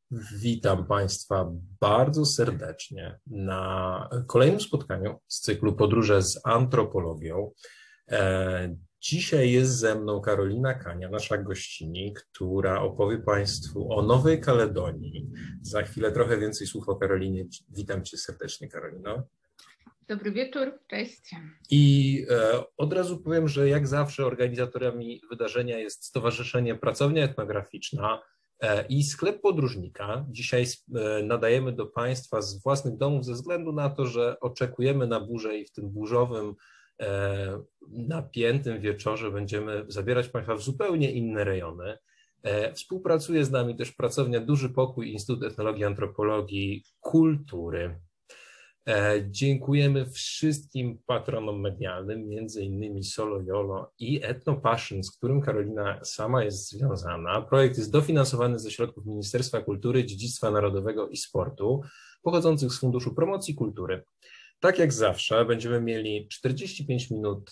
Witam Państwa bardzo serdecznie na kolejnym spotkaniu z cyklu Podróże z antropologią. Dzisiaj jest ze mną Karolina Kania, nasza gościni, która opowie Państwu o Nowej Kaledonii. Za chwilę trochę więcej słów o Karolinie. Witam Cię serdecznie, Karolino. Dobry wieczór, cześć. I od razu powiem, że jak zawsze organizatorami wydarzenia jest Stowarzyszenie Pracownia Etnograficzna i Sklep Podróżnika. Dzisiaj nadajemy do Państwa z własnych domów ze względu na to, że oczekujemy na burzę i w tym burzowym, napiętym wieczorze będziemy zabierać Państwa w zupełnie inne rejony. Współpracuje z nami też pracownia Duży Pokój, Instytut Etnologii i Antropologii Kultury. Dziękujemy wszystkim patronom medialnym, między innymi Solo Jolo i Etnopassion, z którym Karolina sama jest związana. Projekt jest dofinansowany ze środków Ministerstwa Kultury, Dziedzictwa Narodowego i Sportu, pochodzących z Funduszu Promocji Kultury. Tak jak zawsze będziemy mieli 45 minut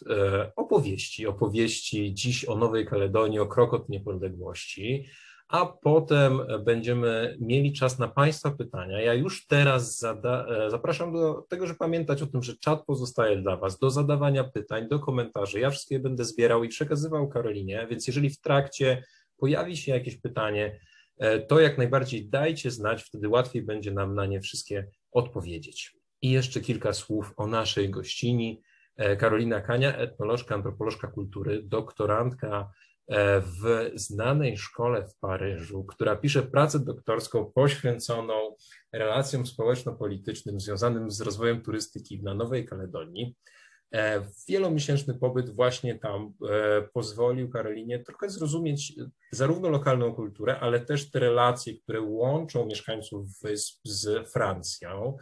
opowieści dziś o Nowej Kaledonii, o krok od niepodległości, a potem będziemy mieli czas na Państwa pytania. Ja już teraz zapraszam do tego, żeby pamiętać o tym, że czat pozostaje dla Was, do zadawania pytań, do komentarzy. Ja wszystkie będę zbierał i przekazywał Karolinie, więc jeżeli w trakcie pojawi się jakieś pytanie, to jak najbardziej dajcie znać, wtedy łatwiej będzie nam na nie wszystkie odpowiedzieć. I jeszcze kilka słów o naszej gościni. Karolina Kania, etnolożka, antropolożka kultury, doktorantka w znanej szkole w Paryżu, która pisze pracę doktorską poświęconą relacjom społeczno-politycznym związanym z rozwojem turystyki na Nowej Kaledonii. Wielomiesięczny pobyt właśnie tam pozwolił Karolinie trochę zrozumieć zarówno lokalną kulturę, ale też te relacje, które łączą mieszkańców wysp z Francją.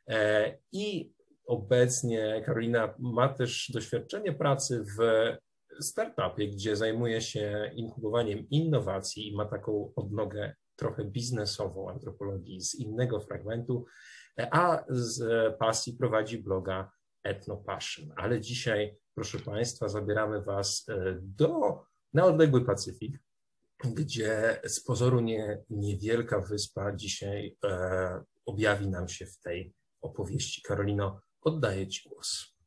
I obecnie Karolina ma też doświadczenie pracy w startupie, gdzie zajmuje się inkubowaniem innowacji i ma taką odnogę trochę biznesową antropologii z innego fragmentu, a z pasji prowadzi bloga Etnopassion. Ale dzisiaj, proszę Państwa, zabieramy Was na odległy Pacyfik, gdzie z pozoru niewielka wyspa dzisiaj objawi nam się w tej opowieści. Karolino, oddaję Ci głos.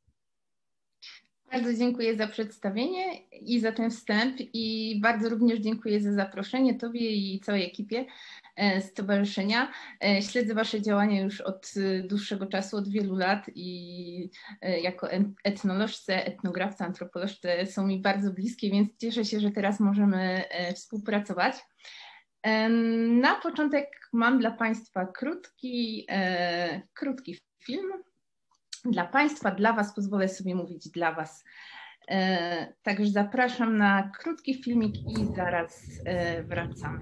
Bardzo dziękuję za przedstawienie i za ten wstęp i bardzo również dziękuję za zaproszenie Tobie i całej ekipie stowarzyszenia. Śledzę Wasze działania już od dłuższego czasu, od wielu lat i jako etnolożce, etnografce, antropolożce są mi bardzo bliskie, więc cieszę się, że teraz możemy współpracować. Na początek mam dla Państwa krótki film. Dla Państwa, dla Was, pozwolę sobie mówić dla Was. Także zapraszam na krótki filmik i zaraz wracamy.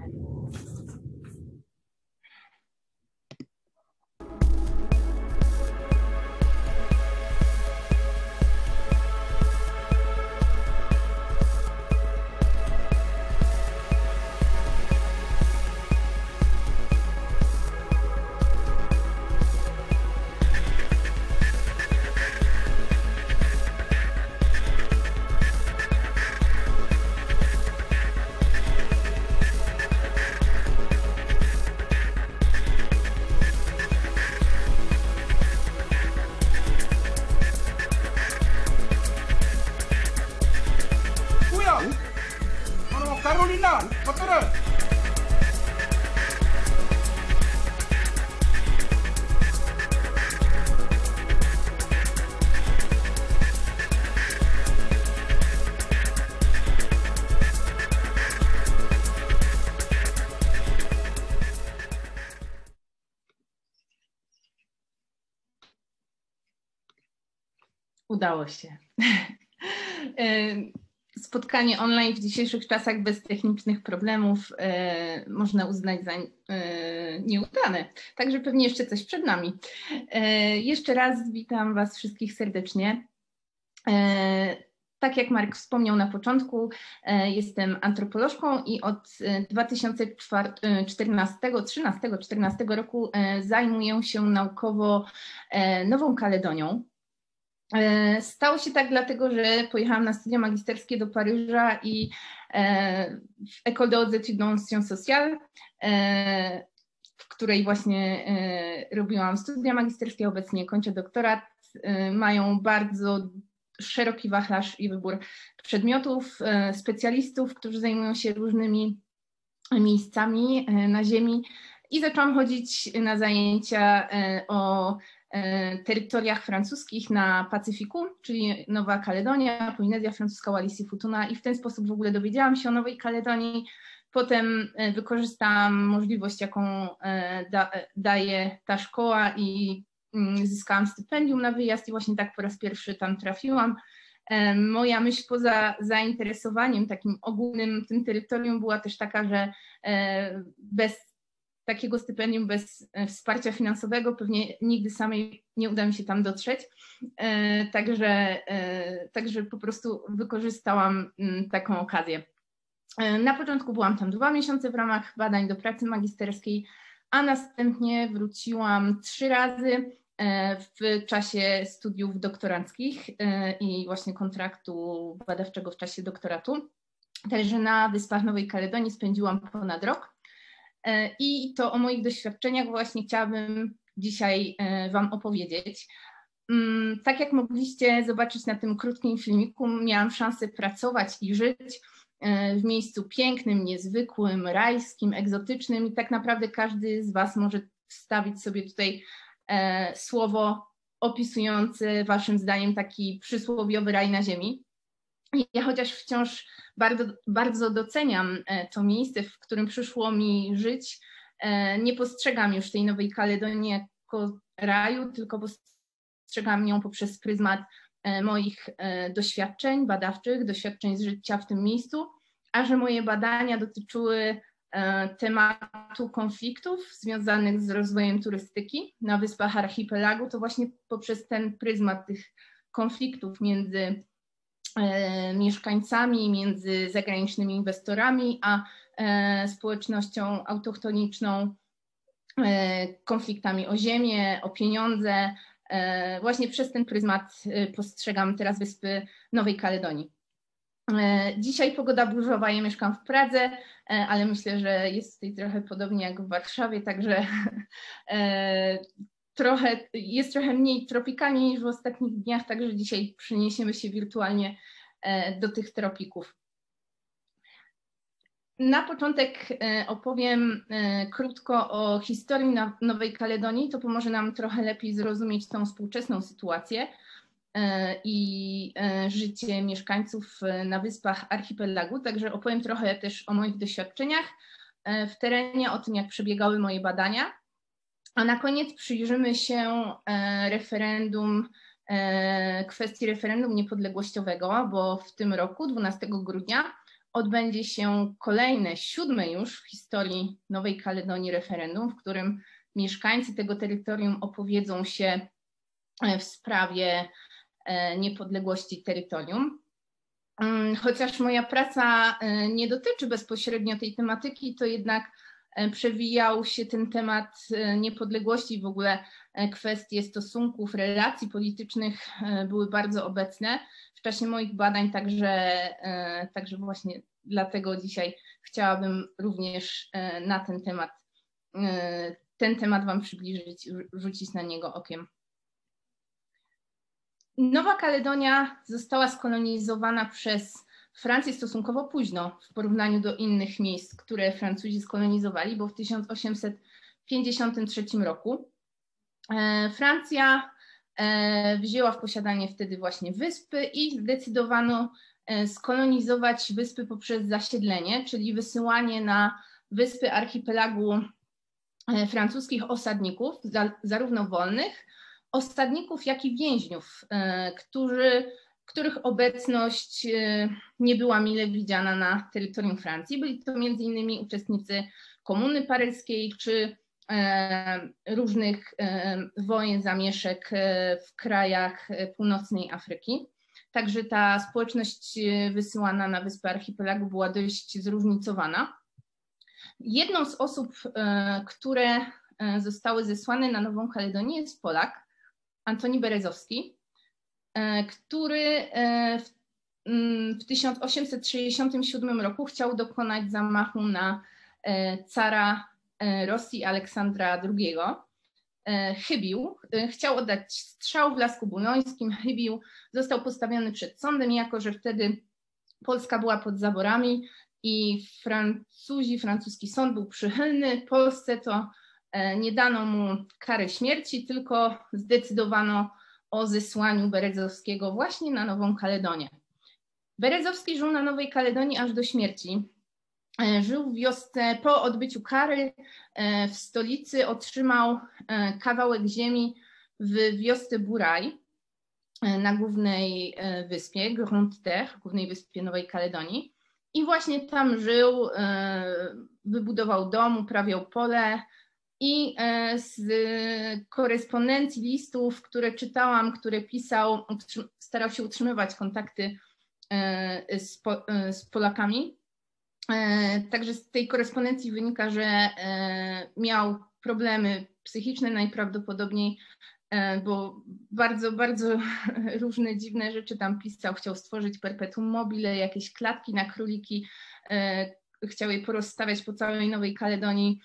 Udało się. Spotkanie online w dzisiejszych czasach bez technicznych problemów można uznać za nieudane. Także pewnie jeszcze coś przed nami. Jeszcze raz witam Was wszystkich serdecznie. Tak jak Marek wspomniał na początku, jestem antropolożką i od 2013-14 roku zajmuję się naukowo Nową Kaledonią. Stało się tak dlatego, że pojechałam na studia magisterskie do Paryża i w École des études en sciences sociales której właśnie robiłam studia magisterskie, obecnie kończę doktorat, mają bardzo szeroki wachlarz i wybór przedmiotów, specjalistów, którzy zajmują się różnymi miejscami na Ziemi i zaczęłam chodzić na zajęcia o terytoriach francuskich na Pacyfiku, czyli Nowa Kaledonia, Polinezja Francuska, Wallis i Futuna i w ten sposób w ogóle dowiedziałam się o Nowej Kaledonii. Potem wykorzystałam możliwość, jaką daje ta szkoła i zyskałam stypendium na wyjazd i właśnie tak po raz pierwszy tam trafiłam. Moja myśl poza zainteresowaniem takim ogólnym tym terytorium była też taka, że bez takiego stypendium, bez wsparcia finansowego pewnie nigdy samej nie uda mi się tam dotrzeć. Także po prostu wykorzystałam taką okazję. Na początku byłam tam 2 miesiące w ramach badań do pracy magisterskiej, a następnie wróciłam 3 razy w czasie studiów doktoranckich i właśnie kontraktu badawczego w czasie doktoratu. Także na Wyspach Nowej Kaledonii spędziłam ponad rok i to o moich doświadczeniach właśnie chciałabym dzisiaj Wam opowiedzieć. Tak jak mogliście zobaczyć na tym krótkim filmiku, miałam szansę pracować i żyć w miejscu pięknym, niezwykłym, rajskim, egzotycznym i tak naprawdę każdy z Was może wstawić sobie tutaj słowo opisujące Waszym zdaniem taki przysłowiowy raj na ziemi. Ja chociaż wciąż bardzo doceniam to miejsce, w którym przyszło mi żyć, nie postrzegam już tej Nowej Kaledonii jako raju, tylko postrzegam ją poprzez pryzmat moich doświadczeń badawczych, doświadczeń z życia w tym miejscu, a że moje badania dotyczyły tematu konfliktów związanych z rozwojem turystyki na wyspach archipelagu, to właśnie poprzez ten pryzmat tych konfliktów między mieszkańcami, między zagranicznymi inwestorami, a społecznością autochtoniczną, konfliktami o ziemię, o pieniądze. Właśnie przez ten pryzmat postrzegam teraz Wyspy Nowej Kaledonii. Dzisiaj pogoda burzowa, ja mieszkam w Pradze, ale myślę, że jest tutaj trochę podobnie jak w Warszawie, także jest trochę mniej tropikalnie niż w ostatnich dniach, także dzisiaj przeniesiemy się wirtualnie do tych tropików. Na początek opowiem krótko o historii Nowej Kaledonii, to pomoże nam trochę lepiej zrozumieć tą współczesną sytuację i życie mieszkańców na wyspach archipelagu, także opowiem trochę też o moich doświadczeniach w terenie, o tym jak przebiegały moje badania, a na koniec przyjrzymy się kwestii referendum niepodległościowego, bo w tym roku, 12 grudnia, odbędzie się kolejne, 7. już w historii Nowej Kaledonii referendum, w którym mieszkańcy tego terytorium opowiedzą się w sprawie niepodległości terytorium. Chociaż moja praca nie dotyczy bezpośrednio tej tematyki, to jednak przewijał się ten temat niepodległości, w ogóle kwestie stosunków, relacji politycznych były bardzo obecne w czasie moich badań, także właśnie dlatego dzisiaj chciałabym również na ten temat Wam przybliżyć, rzucić na niego okiem. Nowa Kaledonia została skolonizowana przez Francję stosunkowo późno w porównaniu do innych miejsc, które Francuzi skolonizowali, bo w 1853 roku Francja wzięła w posiadanie wtedy właśnie wyspy i zdecydowano skolonizować wyspy poprzez zasiedlenie, czyli wysyłanie na wyspy archipelagu francuskich osadników, zarówno wolnych osadników, jak i więźniów, których obecność nie była mile widziana na terytorium Francji. Byli to m.in. uczestnicy Komuny Paryskiej czy różnych wojen, zamieszek w krajach północnej Afryki. Także ta społeczność wysyłana na wyspy archipelagu była dość zróżnicowana. Jedną z osób, które zostały zesłane na Nową Kaledonię, jest Polak, Antoni Berezowski, który w 1867 roku chciał dokonać zamachu na cara Rosji Aleksandra II. Chybił, chciał oddać strzał w Lasku Bulońskim, chybił, został postawiony przed sądem, jako że wtedy Polska była pod zaborami i francuski sąd był przychylny Polsce, to nie dano mu kary śmierci, tylko zdecydowano o zesłaniu Berezowskiego właśnie na Nową Kaledonię. Berezowski żył na Nowej Kaledonii aż do śmierci. Żył w wiosce, po odbyciu kary w stolicy otrzymał kawałek ziemi w wiosce Buraj na głównej wyspie, Grande Terre, głównej wyspie Nowej Kaledonii. I właśnie tam żył, wybudował dom, uprawiał pole i z korespondencji, listów, które czytałam, które pisał, starał się utrzymywać kontakty z Polakami. Także z tej korespondencji wynika, że miał problemy psychiczne najprawdopodobniej, bo bardzo, bardzo różne dziwne rzeczy tam pisał. Chciał stworzyć perpetuum mobile, jakieś klatki na króliki, chciał je porozstawiać po całej Nowej Kaledonii.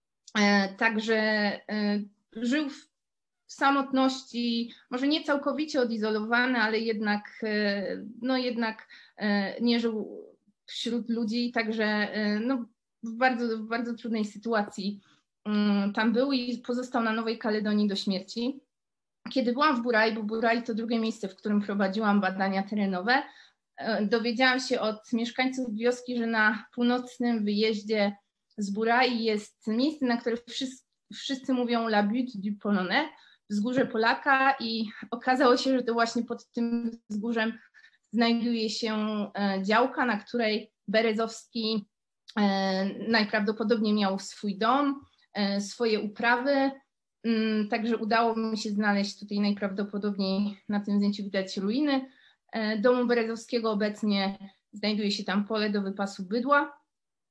Także żył w samotności, może nie całkowicie odizolowany, ale jednak, no jednak nie żył wśród ludzi, także no, w bardzo trudnej sytuacji tam był i pozostał na Nowej Kaledonii do śmierci. Kiedy byłam w Buraj, bo Buraj to drugie miejsce, w którym prowadziłam badania terenowe, dowiedziałam się od mieszkańców wioski, że na północnym wyjeździe z Buraj jest miejsce, na które wszyscy mówią La Butte du Polonais, wzgórze Polaka, i okazało się, że to właśnie pod tym wzgórzem znajduje się działka, na której Berezowski najprawdopodobniej miał swój dom, swoje uprawy. Także udało mi się znaleźć tutaj najprawdopodobniej, na tym zdjęciu widać ruiny domu Berezowskiego. Obecnie znajduje się tam pole do wypasu bydła.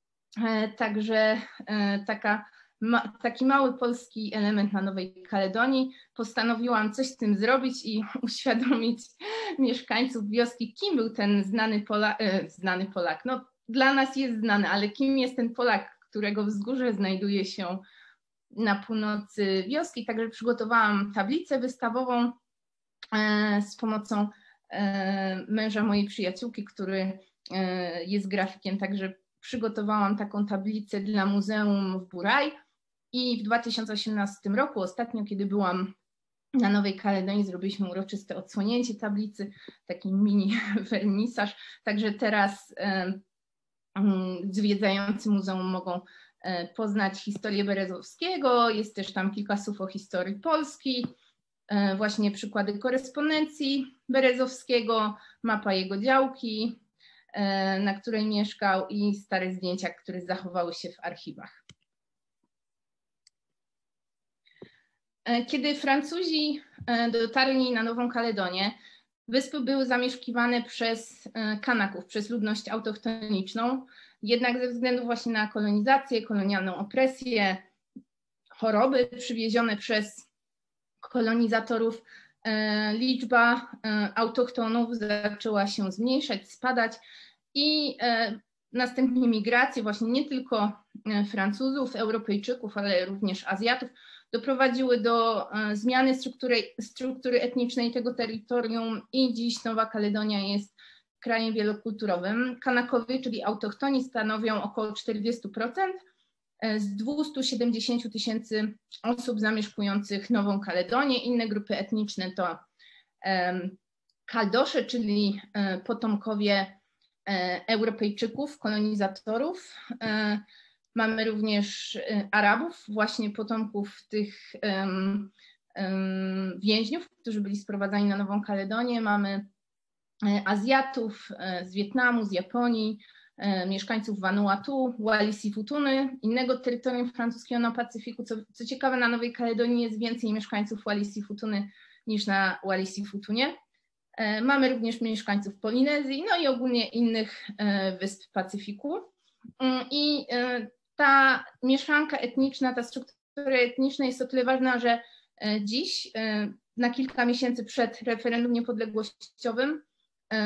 Także taki mały polski element na Nowej Kaledonii. Postanowiłam coś z tym zrobić i uświadomić mieszkańców wioski, kim był ten znany Polak. No, dla nas jest znany, ale kim jest ten Polak, którego wzgórze znajduje się na północy wioski. Także przygotowałam tablicę wystawową z pomocą męża mojej przyjaciółki, który jest grafikiem, także przygotowałam taką tablicę dla muzeum w Buraj i w 2018 roku, ostatnio, kiedy byłam na Nowej Kaledonii, zrobiliśmy uroczyste odsłonięcie tablicy, taki mini wernisaż, także teraz zwiedzający muzeum mogą poznać historię Berezowskiego, jest też tam kilka słów o historii Polski, właśnie przykłady korespondencji Berezowskiego, mapa jego działki, na której mieszkał, i stare zdjęcia, które zachowały się w archiwach. Kiedy Francuzi dotarli na Nową Kaledonię, wyspy były zamieszkiwane przez Kanaków, przez ludność autochtoniczną, jednak ze względu właśnie na kolonizację, kolonialną opresję, choroby przywiezione przez kolonizatorów, liczba autochtonów zaczęła się zmniejszać, spadać i następnie migracje właśnie nie tylko Francuzów, Europejczyków, ale również Azjatów doprowadziły do zmiany struktury etnicznej tego terytorium i dziś Nowa Kaledonia jest krajem wielokulturowym. Kanakowie, czyli autochtoni, stanowią około 40% z 270 000 osób zamieszkujących Nową Kaledonię. Inne grupy etniczne to Kaldosze, czyli potomkowie Europejczyków, kolonizatorów. Mamy również Arabów, właśnie potomków tych więźniów, którzy byli sprowadzani na Nową Kaledonię. Mamy Azjatów z Wietnamu, z Japonii, mieszkańców Vanuatu, Wallis i Futuny, innego terytorium francuskiego na Pacyfiku. Co ciekawe, na Nowej Kaledonii jest więcej mieszkańców Wallis i Futuny niż na Wallis i Futunie. Mamy również mieszkańców Polinezji, no i ogólnie innych wysp Pacyfiku. I ta mieszanka etniczna, ta struktura etniczna jest o tyle ważna, że dziś, na kilka miesięcy przed referendum niepodległościowym,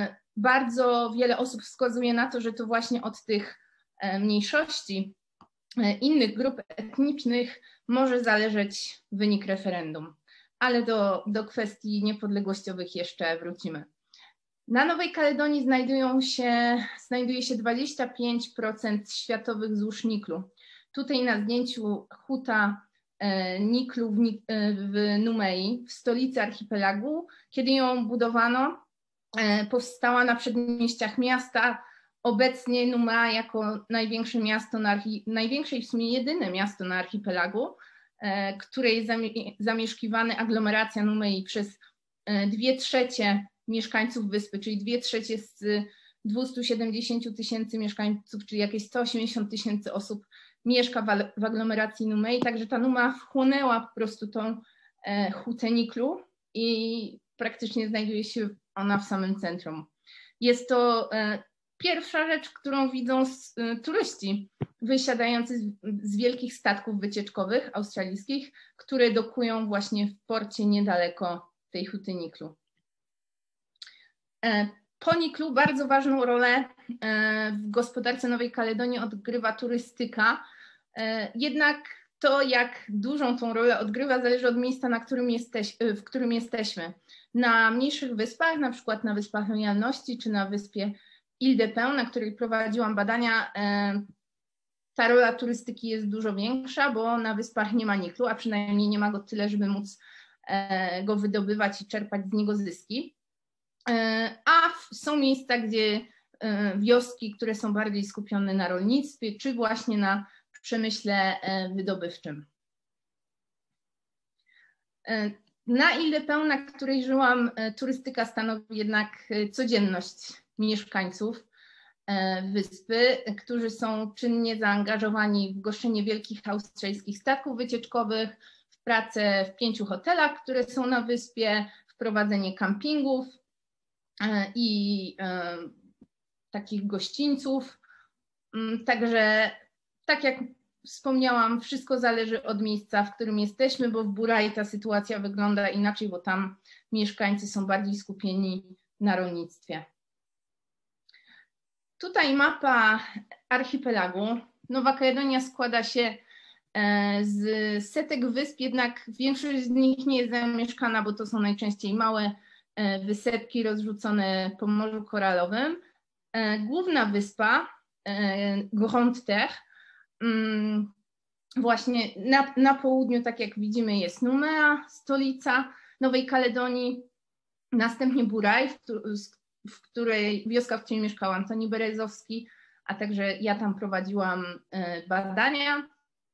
bardzo wiele osób wskazuje na to, że to właśnie od tych mniejszości innych grup etnicznych może zależeć wynik referendum, ale do kwestii niepodległościowych jeszcze wrócimy. Na Nowej Kaledonii znajduje się 25% światowych złóż niklu. Tutaj na zdjęciu huta niklu w Numei, w stolicy archipelagu. Kiedy ją budowano, powstała na przedmieściach miasta. Obecnie Numea jako największe miasto, największe i w sumie jedyne miasto na archipelagu, które jest zamieszkiwane, aglomeracja Numei, przez 2/3 mieszkańców wyspy, czyli 2/3 z 270 000 mieszkańców, czyli jakieś 180 000 osób mieszka w aglomeracji Numei, także ta Numea wchłonęła po prostu tą hutę niklu i praktycznie znajduje się ona w samym centrum. Jest to pierwsza rzecz, którą widzą turyści wysiadający z wielkich statków wycieczkowych australijskich, które dokują właśnie w porcie niedaleko tej huty niklu. Po niklu bardzo ważną rolę w gospodarce Nowej Kaledonii odgrywa turystyka, jednak to, jak dużą tą rolę odgrywa, zależy od miejsca, w którym jesteśmy. Na mniejszych wyspach, na przykład na Wyspach Lojalności czy na wyspie Île-de-Pin, na której prowadziłam badania, ta rola turystyki jest dużo większa, bo na wyspach nie ma niklu, a przynajmniej nie ma go tyle, żeby móc go wydobywać i czerpać z niego zyski. A są miejsca, gdzie wioski, które są bardziej skupione na rolnictwie, czy właśnie na przemyśle wydobywczym. Na Île-de-Pin, na której żyłam, turystyka stanowi jednak codzienność mieszkańców wyspy, którzy są czynnie zaangażowani w goszczenie wielkich australijskich statków wycieczkowych, w pracę w 5 hotelach, które są na wyspie, w prowadzenie kampingów i takich gościńców. Także, tak jak wspomniałam, wszystko zależy od miejsca, w którym jesteśmy, bo w Burai ta sytuacja wygląda inaczej, bo tam mieszkańcy są bardziej skupieni na rolnictwie. Tutaj mapa archipelagu. Nowa Kaledonia składa się z setek wysp, jednak większość z nich nie jest zamieszkana, bo to są najczęściej małe wysepki rozrzucone po Morzu Koralowym. Główna wyspa, Grande Terre, właśnie na południu, tak jak widzimy, jest Numea, stolica Nowej Kaledonii, następnie Burai, wioska, w której mieszkał Antoni Berezowski, a także ja tam prowadziłam badania.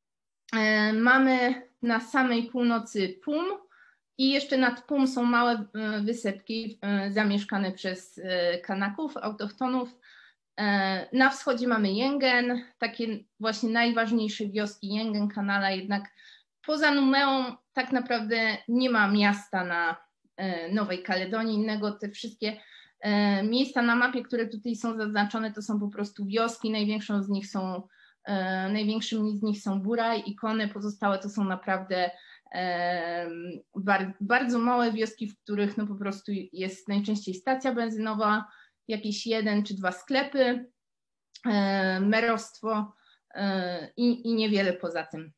Mamy na samej północy Pum i jeszcze nad Pum są małe wysepki zamieszkane przez Kanaków, autochtonów. Na wschodzie mamy Yengen, takie właśnie najważniejsze wioski Yengen, Kanala, jednak poza Numeą tak naprawdę nie ma miasta na Nowej Kaledonii innego. Te wszystkie miejsca na mapie, które tutaj są zaznaczone, to są po prostu wioski. Największymi z nich są Burai i Kone, pozostałe to są naprawdę bardzo małe wioski, w których no po prostu jest najczęściej stacja benzynowa, jakieś 1 czy 2 sklepy, merostwo i niewiele poza tym.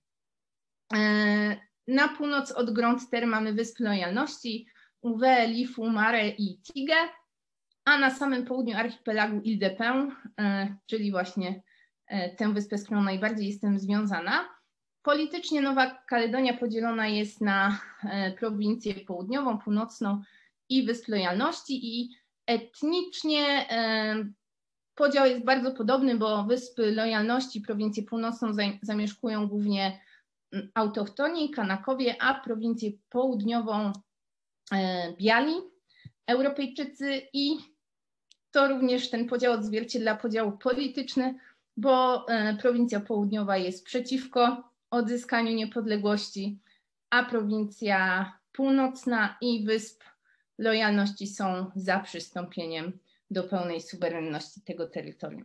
Na północ od Grande Terre mamy Wyspy Lojalności, Uwe, Lifu, Mare i Tige, a na samym południu archipelagu Île-de-Pin, czyli właśnie tę wyspę, z którą najbardziej jestem związana. Politycznie Nowa Kaledonia podzielona jest na prowincję południową, północną i Wysp Lojalności i etnicznie podział jest bardzo podobny, bo Wyspy Lojalności, prowincję północną zamieszkują głównie autochtoni, Kanakowie, a prowincję południową Biali, Europejczycy, i to również ten podział odzwierciedla podział polityczny, bo prowincja południowa jest przeciwko odzyskaniu niepodległości, a prowincja północna i Wysp Lojalności są za przystąpieniem do pełnej suwerenności tego terytorium.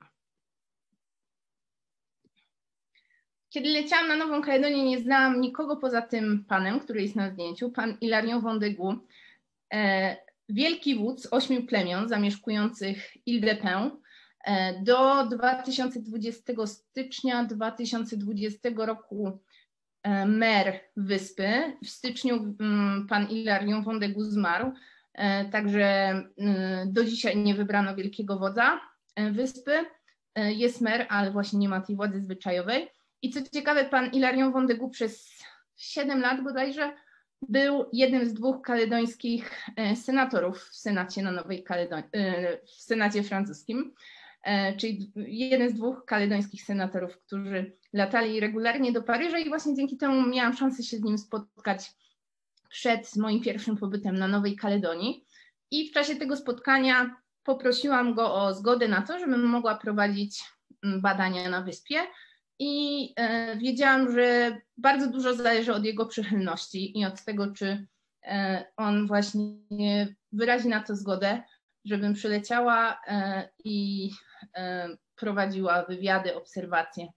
Kiedy leciałam na Nową Kaledonię, nie znałam nikogo poza tym panem, który jest na zdjęciu, pan Hilarion Wondegu, wielki wódz 8 plemion zamieszkujących Île-de-Pin. Do 2020 stycznia 2020 roku mer wyspy. W styczniu pan Hilarion Wondegou zmarł, także do dzisiaj nie wybrano wielkiego wodza wyspy. Jest mer, ale właśnie nie ma tej władzy zwyczajowej. I co ciekawe, pan Hilarion Wondegou przez 7 lat bodajże był jednym z 2 kaledońskich senatorów w Senacie na Nowej Kaledonii, w Senacie francuskim, czyli jeden z 2 kaledońskich senatorów, którzy latali regularnie do Paryża i właśnie dzięki temu miałam szansę się z nim spotkać przed moim pierwszym pobytem na Nowej Kaledonii. I w czasie tego spotkania poprosiłam go o zgodę na to, żebym mogła prowadzić badania na wyspie i wiedziałam, że bardzo dużo zależy od jego przychylności i od tego, czy on właśnie wyrazi na to zgodę, żebym przyleciała i prowadziła wywiady, obserwacje.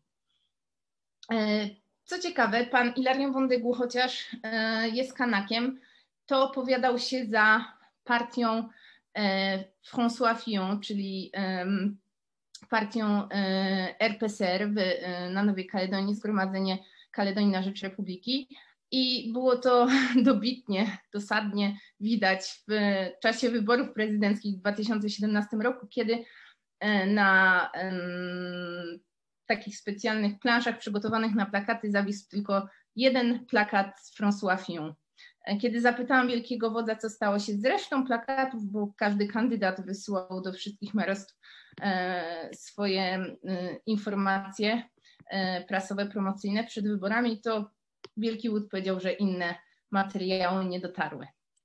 Co ciekawe, pan Hilarion Wondegou, chociaż jest Kanakiem, to opowiadał się za partią François Fillon, czyli partią RPCR na Nowej Kaledonii, Zgromadzenie Kaledonii na Rzecz Republiki. I było to dobitnie, dosadnie widać w czasie wyborów prezydenckich w 2017 roku, kiedy na takich specjalnych planszach przygotowanych na plakaty zawisł tylko jeden plakat François Fillon. Kiedy zapytałam wielkiego wodza, co stało się z resztą plakatów, bo każdy kandydat wysyłał do wszystkich merostw swoje informacje prasowe, promocyjne przed wyborami, to wielki wódz powiedział, że inne materiały nie dotarły.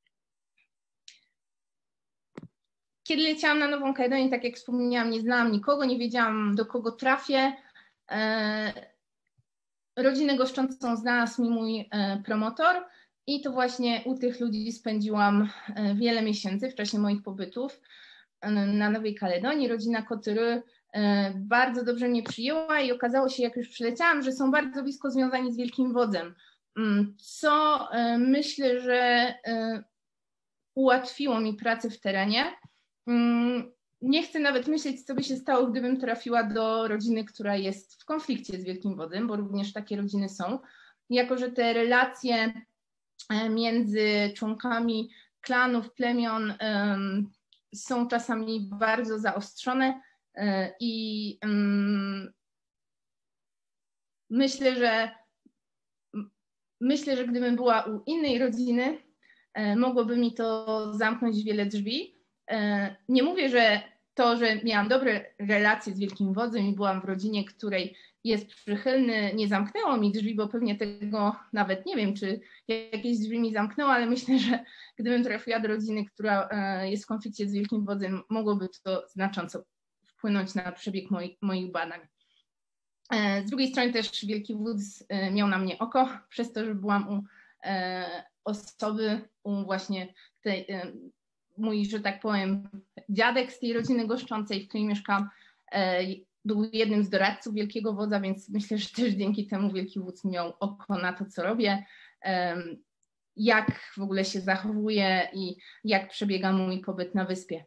Kiedy leciałam na Nową Kaledonię, tak jak wspomniałam, nie znałam nikogo, nie wiedziałam, do kogo trafię. Rodzinę goszczącą znalazł mi mój promotor i to właśnie u tych ludzi spędziłam wiele miesięcy w czasie moich pobytów na Nowej Kaledonii. Rodzina Coteru bardzo dobrze mnie przyjęła i okazało się, jak już przyleciałam, że są bardzo blisko związani z Wielkim Wodzem, co myślę, że ułatwiło mi pracę w terenie. Nie chcę nawet myśleć, co by się stało, gdybym trafiła do rodziny, która jest w konflikcie z Wielkim Wodzem, bo również takie rodziny są. Jako że te relacje między członkami klanów, plemion są czasami bardzo zaostrzone i myślę, że gdybym była u innej rodziny, mogłoby mi to zamknąć wiele drzwi. Nie mówię, że to, że miałam dobre relacje z Wielkim Wodzem i byłam w rodzinie, której jest przychylny, nie zamknęło mi drzwi, bo pewnie tego nawet nie wiem, czy jakieś drzwi mi zamknęło, ale myślę, że gdybym trafiła do rodziny, która jest w konflikcie z Wielkim Wodzem, mogłoby to znacząco wpłynąć na przebieg moich badań. Z drugiej strony też Wielki Wódz miał na mnie oko, przez to, że byłam u osoby, u właśnie tej, mój, że tak powiem, dziadek z tej rodziny goszczącej, w której mieszkam, był jednym z doradców Wielkiego Wodza, więc myślę, że też dzięki temu Wielki Wódz miał oko na to, co robię, jak w ogóle się zachowuję i jak przebiega mój pobyt na wyspie.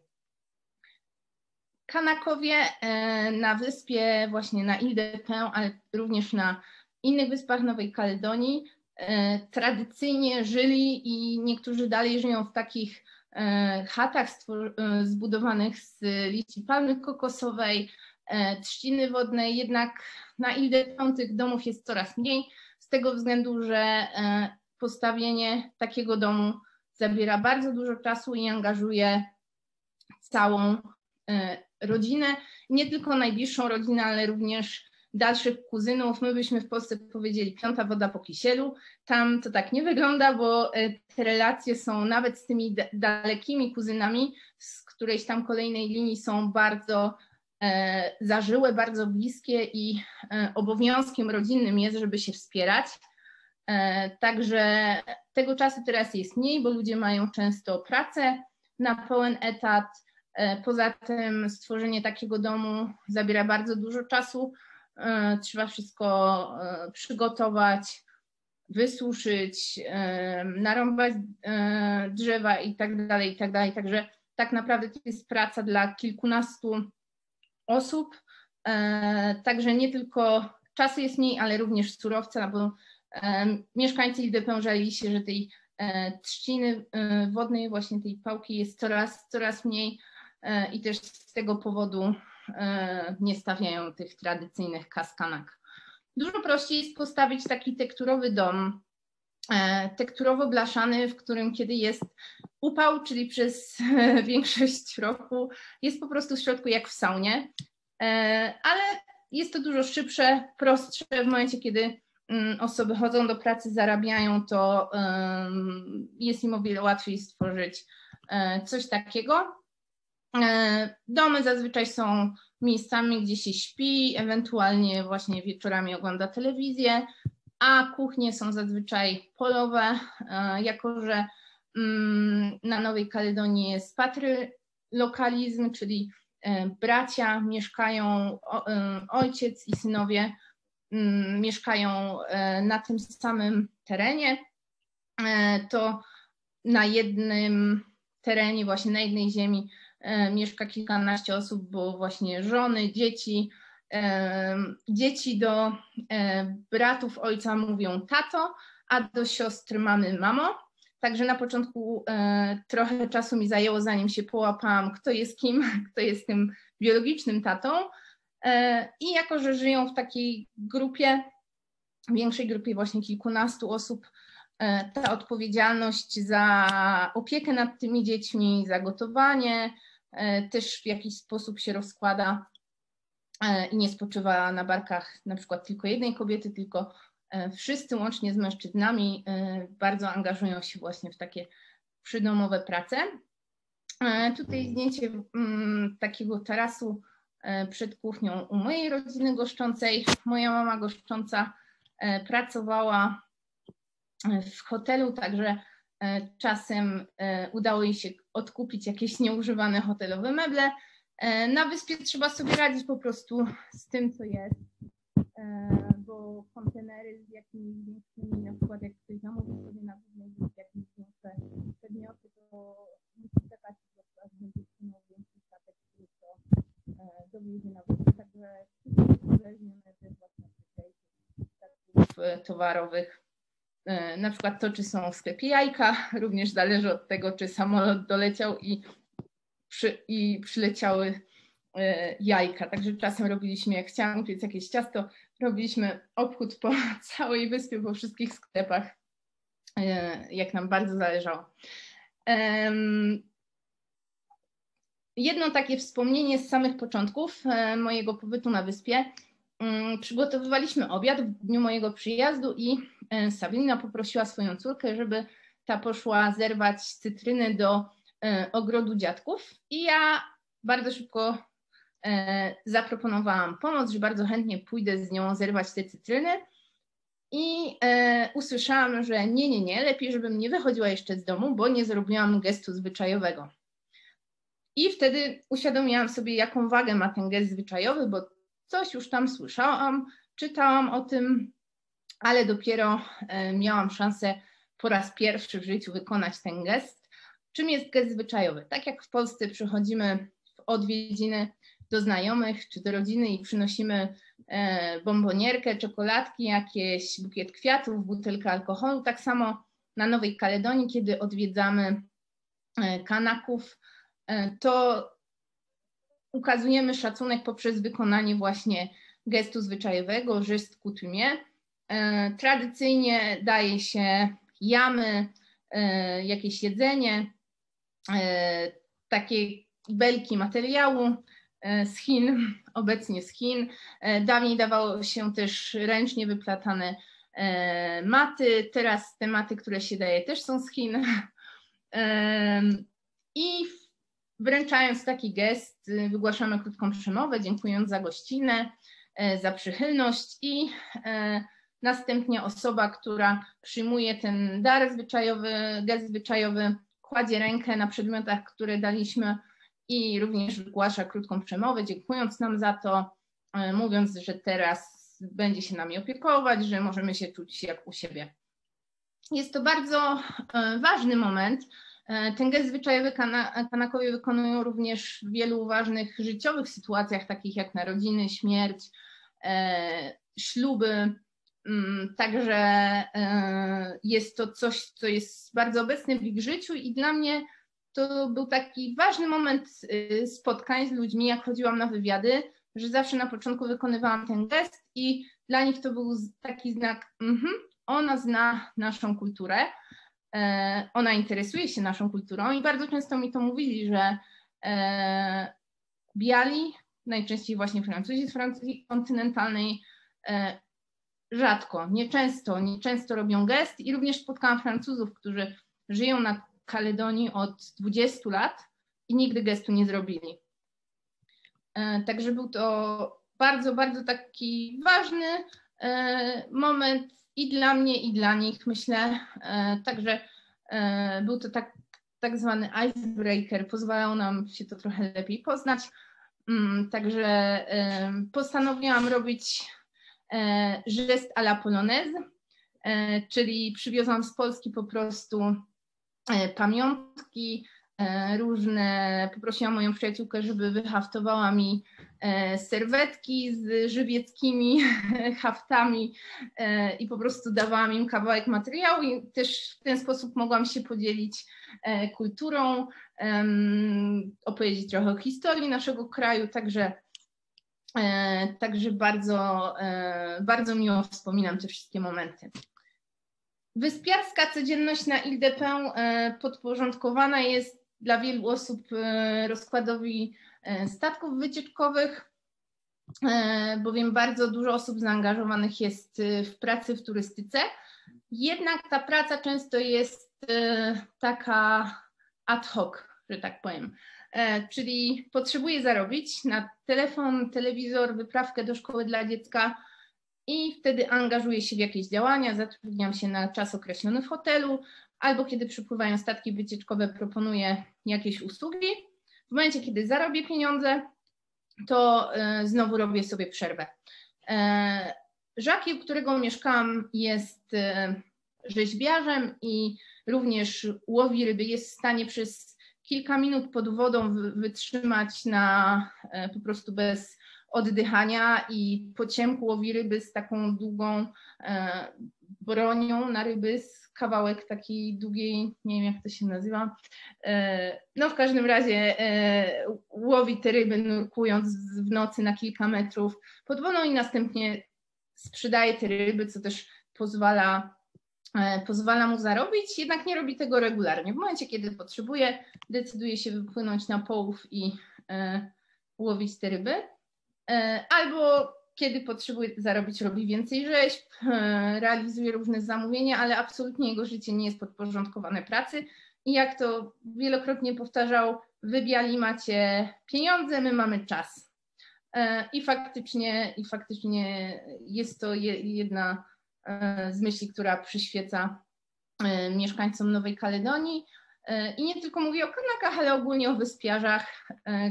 Kanakowie na wyspie, właśnie na Ile-de-Pin, ale również na innych wyspach Nowej Kaledonii tradycyjnie żyli i niektórzy dalej żyją w takich chatach zbudowanych z liści palmy kokosowej, trzciny wodnej, jednak na Ile-de-Pin tych domów jest coraz mniej, z tego względu, że postawienie takiego domu zabiera bardzo dużo czasu i angażuje całą rodzinę, nie tylko najbliższą rodzinę, ale również dalszych kuzynów. My byśmy w Polsce powiedzieli 5. woda po kisielu. Tam to tak nie wygląda, bo te relacje są nawet z tymi dalekimi kuzynami, z którejś tam kolejnej linii są bardzo zażyłe, bardzo bliskie i obowiązkiem rodzinnym jest, żeby się wspierać. Także tego czasu teraz jest mniej, bo ludzie mają często pracę na pełen etat. Poza tym stworzenie takiego domu zabiera bardzo dużo czasu. Trzeba wszystko przygotować, wysuszyć, narąbać drzewa i tak dalej, i tak dalej. Także tak naprawdę to jest praca dla kilkunastu osób, także nie tylko czasu jest mniej, ale również surowca, bo mieszkańcy wydepężali się, że tej trzciny wodnej, właśnie tej pałki jest coraz mniej i też z tego powodu nie stawiają tych tradycyjnych kaskanak. Dużo prościej jest postawić taki tekturowy dom, tekturowo blaszany, w którym kiedy jest upał, czyli przez większość roku jest po prostu w środku jak w saunie, ale jest to dużo szybsze, prostsze w momencie, kiedy osoby chodzą do pracy, zarabiają, to jest im o wiele łatwiej stworzyć coś takiego. Domy zazwyczaj są miejscami, gdzie się śpi, ewentualnie właśnie wieczorami ogląda telewizję, a kuchnie są zazwyczaj polowe, jako że na Nowej Kaledonii jest patrylokalizm, czyli bracia mieszkają, ojciec i synowie mieszkają na tym samym terenie, to na jednym terenie, właśnie na jednej ziemi mieszka kilkanaście osób, bo właśnie żony, dzieci do bratów ojca mówią tato, a do siostry mamy mamo. Także na początku trochę czasu mi zajęło, zanim się połapałam, kto jest kim, kto jest tym biologicznym tatą. I jako że żyją w takiej grupie, większej grupie właśnie kilkunastu osób, ta odpowiedzialność za opiekę nad tymi dziećmi, za gotowanie też w jakiś sposób się rozkłada i nie spoczywa na barkach na przykład tylko jednej kobiety, tylko wszyscy łącznie z mężczyznami bardzo angażują się właśnie w takie przydomowe prace. Tutaj zdjęcie takiego tarasu przed kuchnią u mojej rodziny goszczącej. Moja mama goszcząca pracowała w hotelu, także czasem udało jej się odkupić jakieś nieużywane hotelowe meble. Na wyspie trzeba sobie radzić po prostu z tym, co jest, bo kontenery z jakimiś większymi, na przykład jak ktoś zamówi sobie na głównej wyspie jakieś większe przedmioty, to musi czekać, aż będzie wpłynął większy statek, który to dowiezie na wyspę. Także wszystko uzależnione też właśnie od statków towarowych. Na przykład to, czy są w sklepie jajka, również zależy od tego, czy samolot doleciał i przyleciały jajka. Także czasem robiliśmy, jak chciałam upiec jakieś ciasto, robiliśmy obchód po całej wyspie, po wszystkich sklepach, jak nam bardzo zależało. Jedno takie wspomnienie z samych początków mojego pobytu na wyspie. Przygotowywaliśmy obiad w dniu mojego przyjazdu i Sabina poprosiła swoją córkę, żeby ta poszła zerwać cytryny do ogrodu dziadków i ja bardzo szybko zaproponowałam pomoc, że bardzo chętnie pójdę z nią zerwać te cytryny i usłyszałam, że nie, lepiej żebym nie wychodziła jeszcze z domu, bo nie zrobiłam gestu zwyczajowego. I wtedy uświadomiłam sobie, jaką wagę ma ten gest zwyczajowy, bo coś już tam słyszałam, czytałam o tym, ale dopiero miałam szansę po raz pierwszy w życiu wykonać ten gest. Czym jest gest zwyczajowy? Tak jak w Polsce przychodzimy w odwiedziny do znajomych czy do rodziny i przynosimy bombonierkę, czekoladki, jakiś bukiet kwiatów, butelkę alkoholu, tak samo na Nowej Kaledonii, kiedy odwiedzamy Kanaków, to ukazujemy szacunek poprzez wykonanie właśnie gestu zwyczajowego, gest coutumier. Tradycyjnie daje się jamy, jakieś jedzenie, takie belki materiału z Chin, obecnie z Chin. Dawniej dawało się też ręcznie wyplatane maty, teraz te maty, które się daje, też są z Chin. I wręczając taki gest, wygłaszamy krótką przemowę, dziękując za gościnę, za przychylność i następnie osoba, która przyjmuje ten dar zwyczajowy, gest zwyczajowy, kładzie rękę na przedmiotach, które daliśmy i również wygłasza krótką przemowę, dziękując nam za to, mówiąc, że teraz będzie się nami opiekować, że możemy się czuć jak u siebie. Jest to bardzo ważny moment, Ten gest zwyczajowy Kanakowie wykonują również w wielu ważnych życiowych sytuacjach, takich jak narodziny, śmierć, śluby. Także jest to coś, co jest bardzo obecne w ich życiu i dla mnie to był taki ważny moment spotkań z ludźmi, jak chodziłam na wywiady, że zawsze na początku wykonywałam ten gest i dla nich to był taki znak, ona zna naszą kulturę, ona interesuje się naszą kulturą i bardzo często mi to mówili, że biali, najczęściej właśnie Francuzi z Francji kontynentalnej, rzadko, nieczęsto robią gest i również spotkałam Francuzów, którzy żyją na Kaledonii od 20 lat i nigdy gestu nie zrobili. Także był to bardzo, bardzo taki ważny moment i dla mnie, i dla nich, myślę. Także był to tak zwany icebreaker, pozwalał nam się to trochę lepiej poznać. Także postanowiłam robić gest à la polonaise, czyli przywiozłam z Polski po prostu pamiątki różne. Poprosiłam moją przyjaciółkę, żeby wyhaftowała mi serwetki z żywieckimi haftami i po prostu dawałam im kawałek materiału i też w ten sposób mogłam się podzielić kulturą, opowiedzieć trochę o historii naszego kraju, także bardzo, bardzo miło wspominam te wszystkie momenty. Wyspiarska codzienność na Ile-de-Pin podporządkowana jest dla wielu osób rozkładowi statków wycieczkowych, bowiem bardzo dużo osób zaangażowanych jest w pracę w turystyce. Jednak ta praca często jest taka ad hoc, że tak powiem. Czyli potrzebuję zarobić na telefon, telewizor, wyprawkę do szkoły dla dziecka i wtedy angażuję się w jakieś działania, zatrudniam się na czas określony w hotelu, albo kiedy przypływają statki wycieczkowe, proponuję jakieś usługi. W momencie, kiedy zarobię pieniądze, to znowu robię sobie przerwę. Jacques, u którego mieszkałam, jest rzeźbiarzem i również łowi ryby. Jest w stanie przez kilka minut pod wodą wytrzymać po prostu bez oddychania i po ciemku łowi ryby z taką długą bronią na ryby, z kawałek takiej długiej, nie wiem jak to się nazywa, no w każdym razie łowi te ryby nurkując w nocy na kilka metrów pod wodą i następnie sprzedaje te ryby, co też pozwala mu zarobić, jednak nie robi tego regularnie. W momencie, kiedy potrzebuje, decyduje się wypłynąć na połów i łowić te ryby. Albo kiedy potrzebuje zarobić, robi więcej rzeźb, realizuje różne zamówienia, ale absolutnie jego życie nie jest podporządkowane pracy. I jak to wielokrotnie powtarzał, wy biali macie pieniądze, my mamy czas. I faktycznie jest to jedna z myśli, która przyświeca mieszkańcom Nowej Kaledonii. I nie tylko mówię o Kanakach, ale ogólnie o wyspiarzach,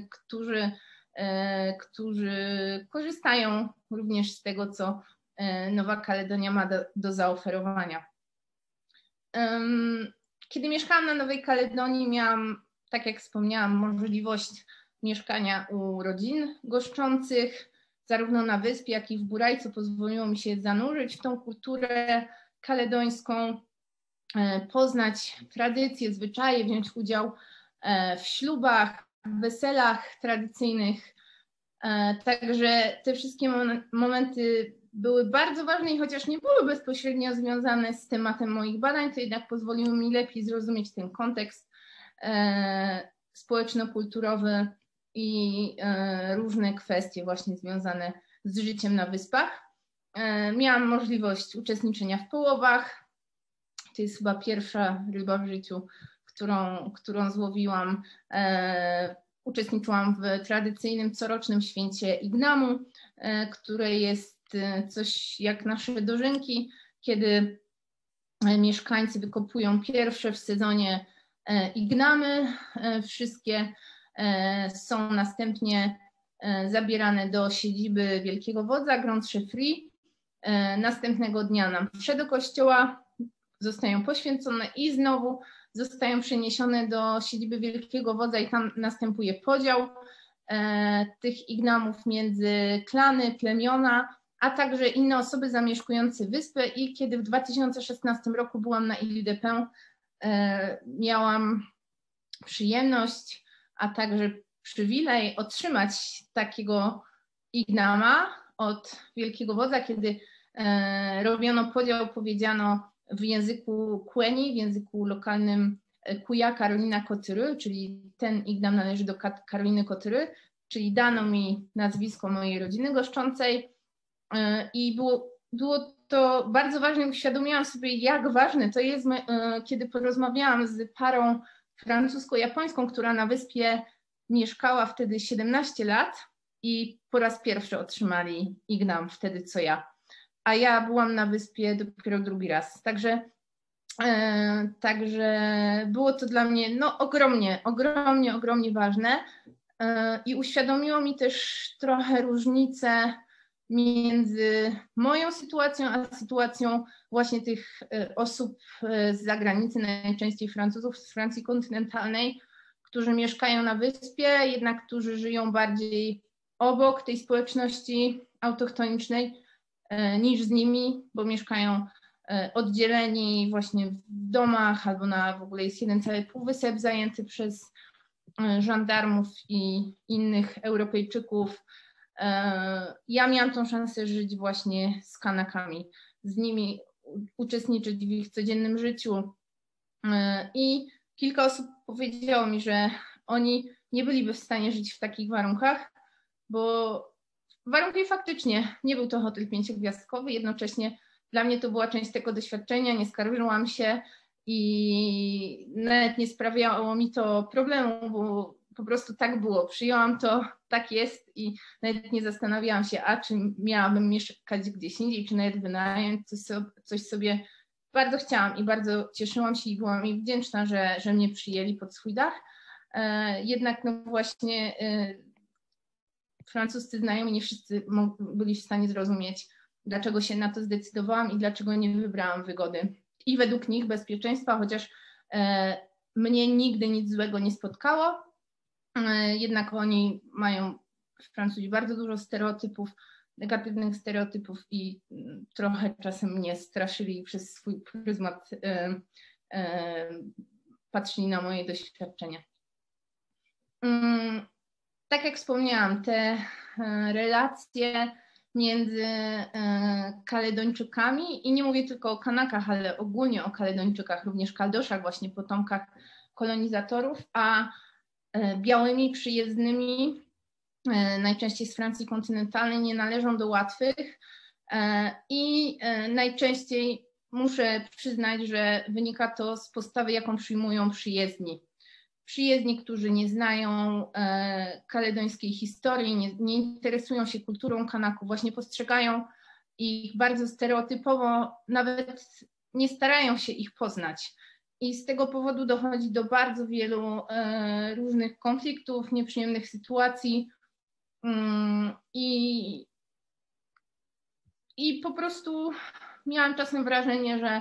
którzy korzystają również z tego, co Nowa Kaledonia ma do zaoferowania. Kiedy mieszkałam na Nowej Kaledonii, miałam, tak jak wspomniałam, możliwość mieszkania u rodzin goszczących, zarówno na wyspie, jak i w Buray, co pozwoliło mi się zanurzyć w tą kulturę kaledońską, poznać tradycje, zwyczaje, wziąć udział w ślubach, w weselach tradycyjnych. Także te wszystkie momenty były bardzo ważne i chociaż nie były bezpośrednio związane z tematem moich badań, to jednak pozwoliły mi lepiej zrozumieć ten kontekst społeczno-kulturowy i różne kwestie właśnie związane z życiem na wyspach. Miałam możliwość uczestniczenia w połowach. To jest chyba pierwsza ryba w życiu, którą złowiłam. Uczestniczyłam w tradycyjnym corocznym święcie Ignamu, które jest coś jak nasze dożynki, kiedy mieszkańcy wykopują pierwsze w sezonie Ignamy. Wszystkie są następnie zabierane do siedziby Wielkiego Wodza, Grand Chefferie. Następnego dnia na mszę do kościoła zostają poświęcone i znowu zostają przeniesione do siedziby Wielkiego Wodza i tam następuje podział tych ignamów między klany, plemiona, a także inne osoby zamieszkujące wyspę. I kiedy w 2016 roku byłam na Ile de Pin, miałam przyjemność, a także przywilej otrzymać takiego ignama od Wielkiego Wodza, kiedy robiono podział, powiedziano w języku Kweni, w języku lokalnym Kuja Karolina Kotyry, czyli ten ignam należy do Karoliny Kotyry, czyli dano mi nazwisko mojej rodziny goszczącej i było to bardzo ważne. Uświadomiłam sobie, jak ważne to jest, kiedy porozmawiałam z parą francusko-japońską, która na wyspie mieszkała wtedy 17 lat i po raz pierwszy otrzymali ignam wtedy co ja. A ja byłam na wyspie dopiero drugi raz. Także było to dla mnie no, ogromnie ważne i uświadomiło mi też trochę różnicę między moją sytuacją a sytuacją właśnie tych osób z zagranicy, najczęściej Francuzów z Francji kontynentalnej, którzy mieszkają na wyspie, jednak którzy żyją bardziej obok tej społeczności autochtonicznej niż z nimi, bo mieszkają oddzieleni właśnie w domach albo w ogóle jest jeden cały półwysep zajęty przez żandarmów i innych Europejczyków. Ja miałam tą szansę żyć właśnie z Kanakami, z nimi uczestniczyć w ich codziennym życiu i kilka osób powiedziało mi, że oni nie byliby w stanie żyć w takich warunkach, bo warunki faktycznie nie był to hotel 5-gwiazdkowy, jednocześnie dla mnie to była część tego doświadczenia, nie skarżyłam się i nawet nie sprawiało mi to problemu, bo po prostu tak było, przyjęłam to, tak jest i nawet nie zastanawiałam się, czy miałabym mieszkać gdzieś indziej, czy nawet wynająć coś sobie. Bardzo chciałam i bardzo cieszyłam się i byłam mi wdzięczna, że mnie przyjęli pod swój dach. Jednak no właśnie francuscy znajomi nie wszyscy byli w stanie zrozumieć, dlaczego się na to zdecydowałam i dlaczego nie wybrałam wygody. I według nich bezpieczeństwa, chociaż mnie nigdy nic złego nie spotkało, jednak oni mają w Francuzi bardzo dużo stereotypów, negatywnych stereotypów i trochę czasem mnie straszyli przez swój pryzmat, patrzyli na moje doświadczenia. Tak jak wspomniałam, te relacje między Kaledończykami i nie mówię tylko o Kanakach, ale ogólnie o Kaledończykach, również Kaldoszach, właśnie potomkach kolonizatorów, a białymi przyjezdnymi, najczęściej z Francji kontynentalnej, nie należą do łatwych i najczęściej muszę przyznać, że wynika to z postawy, jaką przyjmują przyjezdni. Przyjezdni, którzy nie znają kaledońskiej historii, nie interesują się kulturą Kanaków, właśnie postrzegają ich bardzo stereotypowo, nawet nie starają się ich poznać. I z tego powodu dochodzi do bardzo wielu różnych konfliktów, nieprzyjemnych sytuacji i po prostu miałam czasem wrażenie, że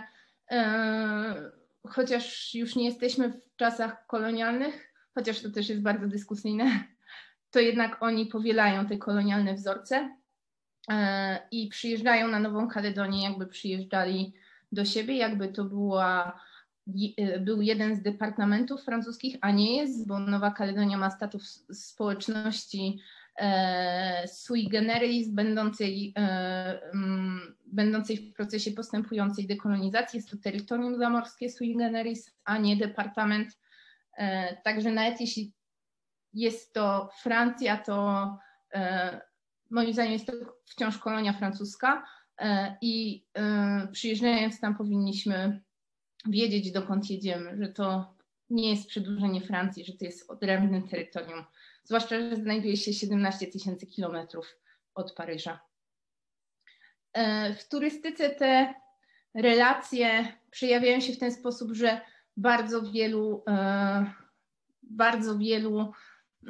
chociaż już nie jesteśmy w czasach kolonialnych, chociaż to też jest bardzo dyskusyjne, to jednak oni powielają te kolonialne wzorce i przyjeżdżają na Nową Kaledonię, jakby przyjeżdżali do siebie, jakby to był jeden z departamentów francuskich, a nie jest, bo Nowa Kaledonia ma status społeczności sui generis, będącej w procesie postępującej dekolonizacji. Jest to terytorium zamorskie sui generis, a nie departament. Także nawet jeśli jest to Francja, to moim zdaniem jest to wciąż kolonia francuska i przyjeżdżając tam powinniśmy wiedzieć, dokąd jedziemy, że to nie jest przedłużenie Francji, że to jest odrębne terytorium, zwłaszcza, że znajduje się 17 000 kilometrów od Paryża. W turystyce te relacje przejawiają się w ten sposób, że bardzo wielu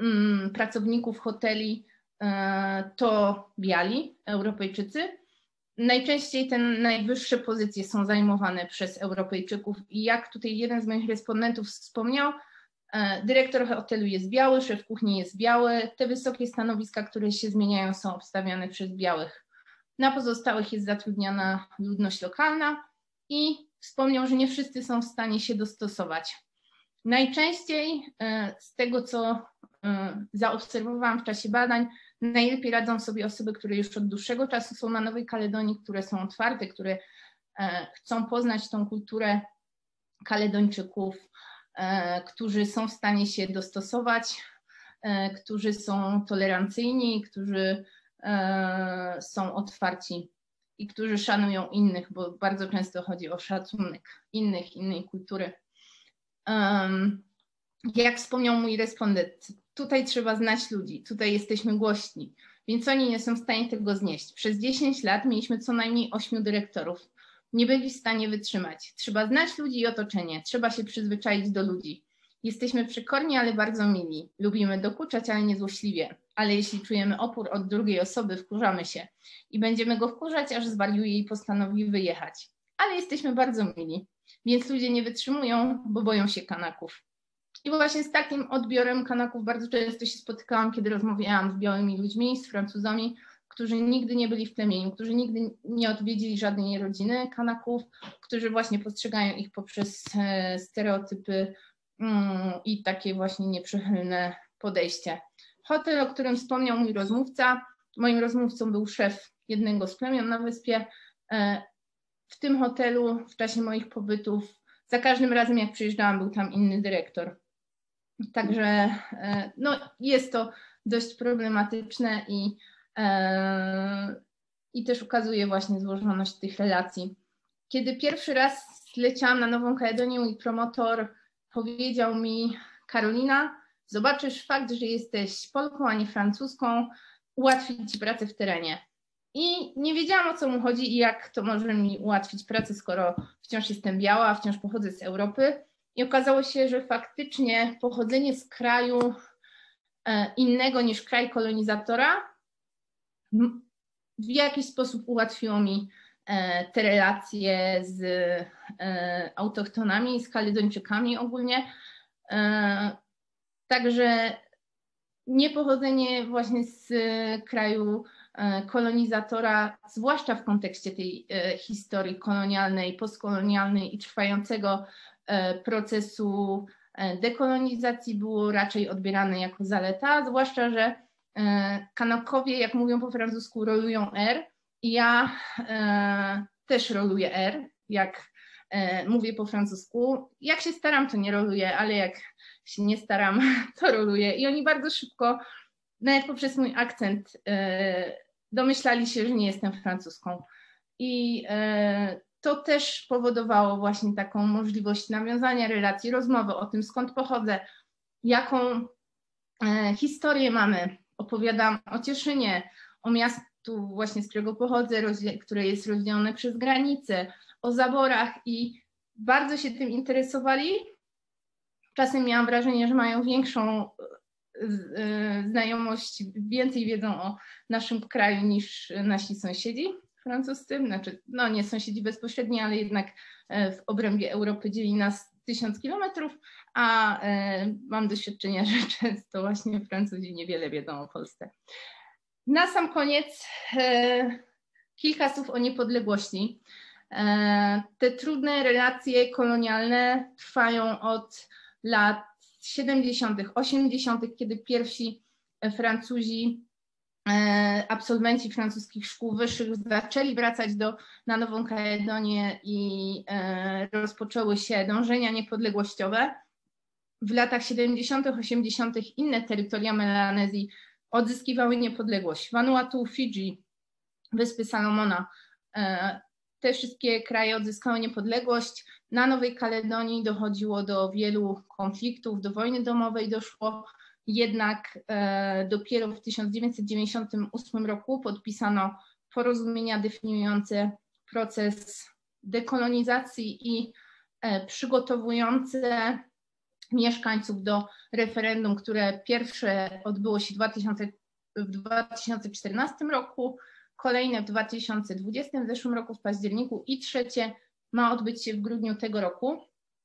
pracowników hoteli to biali Europejczycy Najczęściej te najwyższe pozycje są zajmowane przez Europejczyków i jak tutaj jeden z moich respondentów wspomniał, dyrektor hotelu jest biały, szef kuchni jest biały, te wysokie stanowiska, które się zmieniają, są obstawiane przez białych. Na pozostałych jest zatrudniana ludność lokalna i wspomniał, że nie wszyscy są w stanie się dostosować. Najczęściej z tego, co zaobserwowałam w czasie badań, najlepiej radzą sobie osoby, które już od dłuższego czasu są na Nowej Kaledonii, które są otwarte, które chcą poznać tą kulturę Kaledończyków, którzy są w stanie się dostosować, którzy są tolerancyjni, którzy są otwarci i którzy szanują innych, bo bardzo często chodzi o szacunek innej kultury. Jak wspomniał mój respondent, tutaj trzeba znać ludzi, tutaj jesteśmy głośni, więc oni nie są w stanie tego znieść. Przez 10 lat mieliśmy co najmniej 8 dyrektorów. Nie byli w stanie wytrzymać. Trzeba znać ludzi i otoczenie, trzeba się przyzwyczaić do ludzi. Jesteśmy przekorni, ale bardzo mili. Lubimy dokuczać, ale nie złośliwie. Ale jeśli czujemy opór od drugiej osoby, wkurzamy się i będziemy go wkurzać, aż zwariuje i postanowi wyjechać. Ale jesteśmy bardzo mili, więc ludzie nie wytrzymują, bo boją się Kanaków. I właśnie z takim odbiorem Kanaków bardzo często się spotykałam, kiedy rozmawiałam z białymi ludźmi, z Francuzami, którzy nigdy nie byli w plemieniu, którzy nigdy nie odwiedzili żadnej rodziny Kanaków, którzy właśnie postrzegają ich poprzez stereotypy i takie właśnie nieprzychylne podejście. Hotel, o którym wspomniał mój rozmówca, moim rozmówcą był szef jednego z plemion na wyspie. W tym hotelu w czasie moich pobytów, za każdym razem jak przyjeżdżałam, był tam inny dyrektor. Także no, jest to dość problematyczne i też ukazuje właśnie złożoność tych relacji. Kiedy pierwszy raz leciałam na Nową Kaledonię, mój promotor powiedział mi: Karolina, zobaczysz, fakt, że jesteś Polką, a nie Francuzką, ułatwi ci pracę w terenie. I nie wiedziałam, o co mu chodzi i jak to może mi ułatwić pracę, skoro wciąż jestem biała, wciąż pochodzę z Europy. I okazało się, że faktycznie pochodzenie z kraju innego niż kraj kolonizatora w jakiś sposób ułatwiło mi te relacje z autochtonami, z Kaledończykami ogólnie. Także niepochodzenie właśnie z kraju kolonizatora, zwłaszcza w kontekście tej historii kolonialnej, postkolonialnej i trwającego procesu dekolonizacji, było raczej odbierane jako zaleta, zwłaszcza że Kanakowie, jak mówią po francusku, rolują R i ja też roluję R, jak mówię po francusku. Jak się staram, to nie roluję, ale jak się nie staram, to roluję. I oni bardzo szybko, nawet poprzez mój akcent, domyślali się, że nie jestem francuską. I to też powodowało właśnie taką możliwość nawiązania relacji, rozmowy o tym, skąd pochodzę, jaką historię mamy. Opowiadam o Cieszynie, o miastu właśnie, z którego pochodzę, które jest rozdzielone przez granice, o zaborach i bardzo się tym interesowali. Czasem miałam wrażenie, że mają większą znajomość, więcej wiedzą o naszym kraju niż nasi sąsiedzi francuscy, znaczy no nie sąsiedzi bezpośredni, ale jednak w obrębie Europy dzieli nas 1000 kilometrów, a mam doświadczenia, że często właśnie Francuzi niewiele wiedzą o Polsce. Na sam koniec kilka słów o niepodległości. Te trudne relacje kolonialne trwają od lat 70., 80., kiedy pierwsi Francuzi, absolwenci francuskich szkół wyższych zaczęli wracać na Nową Kaledonię i rozpoczęły się dążenia niepodległościowe. W latach 70., 80. inne terytoria Melanezji odzyskiwały niepodległość. Vanuatu, Fidżi, Wyspy Salomona, te wszystkie kraje odzyskały niepodległość. Na Nowej Kaledonii dochodziło do wielu konfliktów, do wojny domowej doszło, jednak dopiero w 1998 roku podpisano porozumienia definiujące proces dekolonizacji i przygotowujące mieszkańców do referendum, które pierwsze odbyło się w 2014 roku. kolejne w 2020, w zeszłym roku w październiku i trzecie ma odbyć się w grudniu tego roku.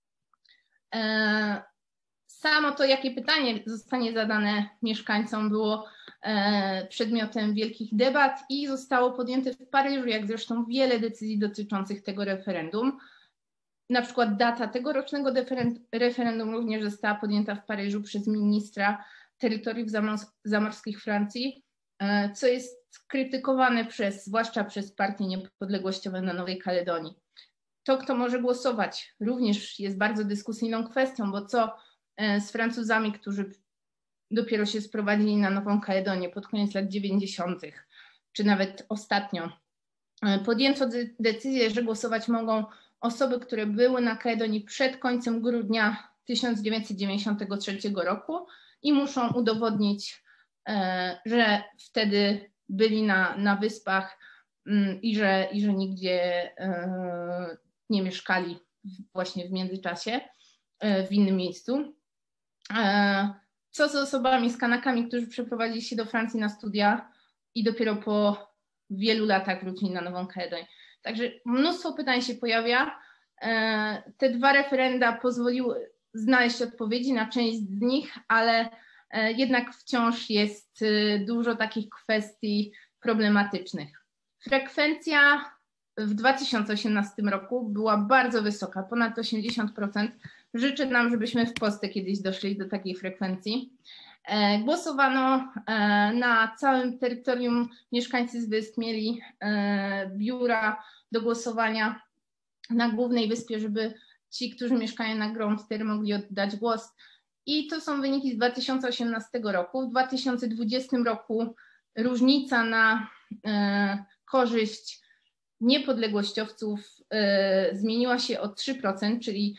Samo to, jakie pytanie zostanie zadane mieszkańcom, było przedmiotem wielkich debat i zostało podjęte w Paryżu, jak zresztą wiele decyzji dotyczących tego referendum. Na przykład data tegorocznego referendum również została podjęta w Paryżu przez ministra terytoriów zamorskich Francji, co jest krytykowane zwłaszcza przez partie niepodległościowe na Nowej Kaledonii. To, kto może głosować, również jest bardzo dyskusyjną kwestią, bo co z Francuzami, którzy dopiero się sprowadzili na Nową Kaledonię pod koniec lat 90., czy nawet ostatnio. Podjęto decyzję, że głosować mogą osoby, które były na Kaledonii przed końcem grudnia 1993 roku i muszą udowodnić, że wtedy byli na wyspach i że nigdzie nie mieszkali właśnie w międzyczasie w innym miejscu. Co z osobami, z Kanakami, którzy przeprowadzili się do Francji na studia i dopiero po wielu latach wrócili na Nową Kaledonię. Także mnóstwo pytań się pojawia. Te dwa referenda pozwoliły znaleźć odpowiedzi na część z nich, ale jednak wciąż jest dużo takich kwestii problematycznych. Frekwencja w 2018 roku była bardzo wysoka, ponad 80%. Życzę nam, żebyśmy w Polsce kiedyś doszli do takiej frekwencji. Głosowano na całym terytorium, mieszkańcy z wysp mieli biura do głosowania na głównej wyspie, żeby ci, którzy mieszkają na Grand Terre, mogli oddać głos. I to są wyniki z 2018 roku. W 2020 roku różnica na korzyść niepodległościowców zmieniła się o 3%, czyli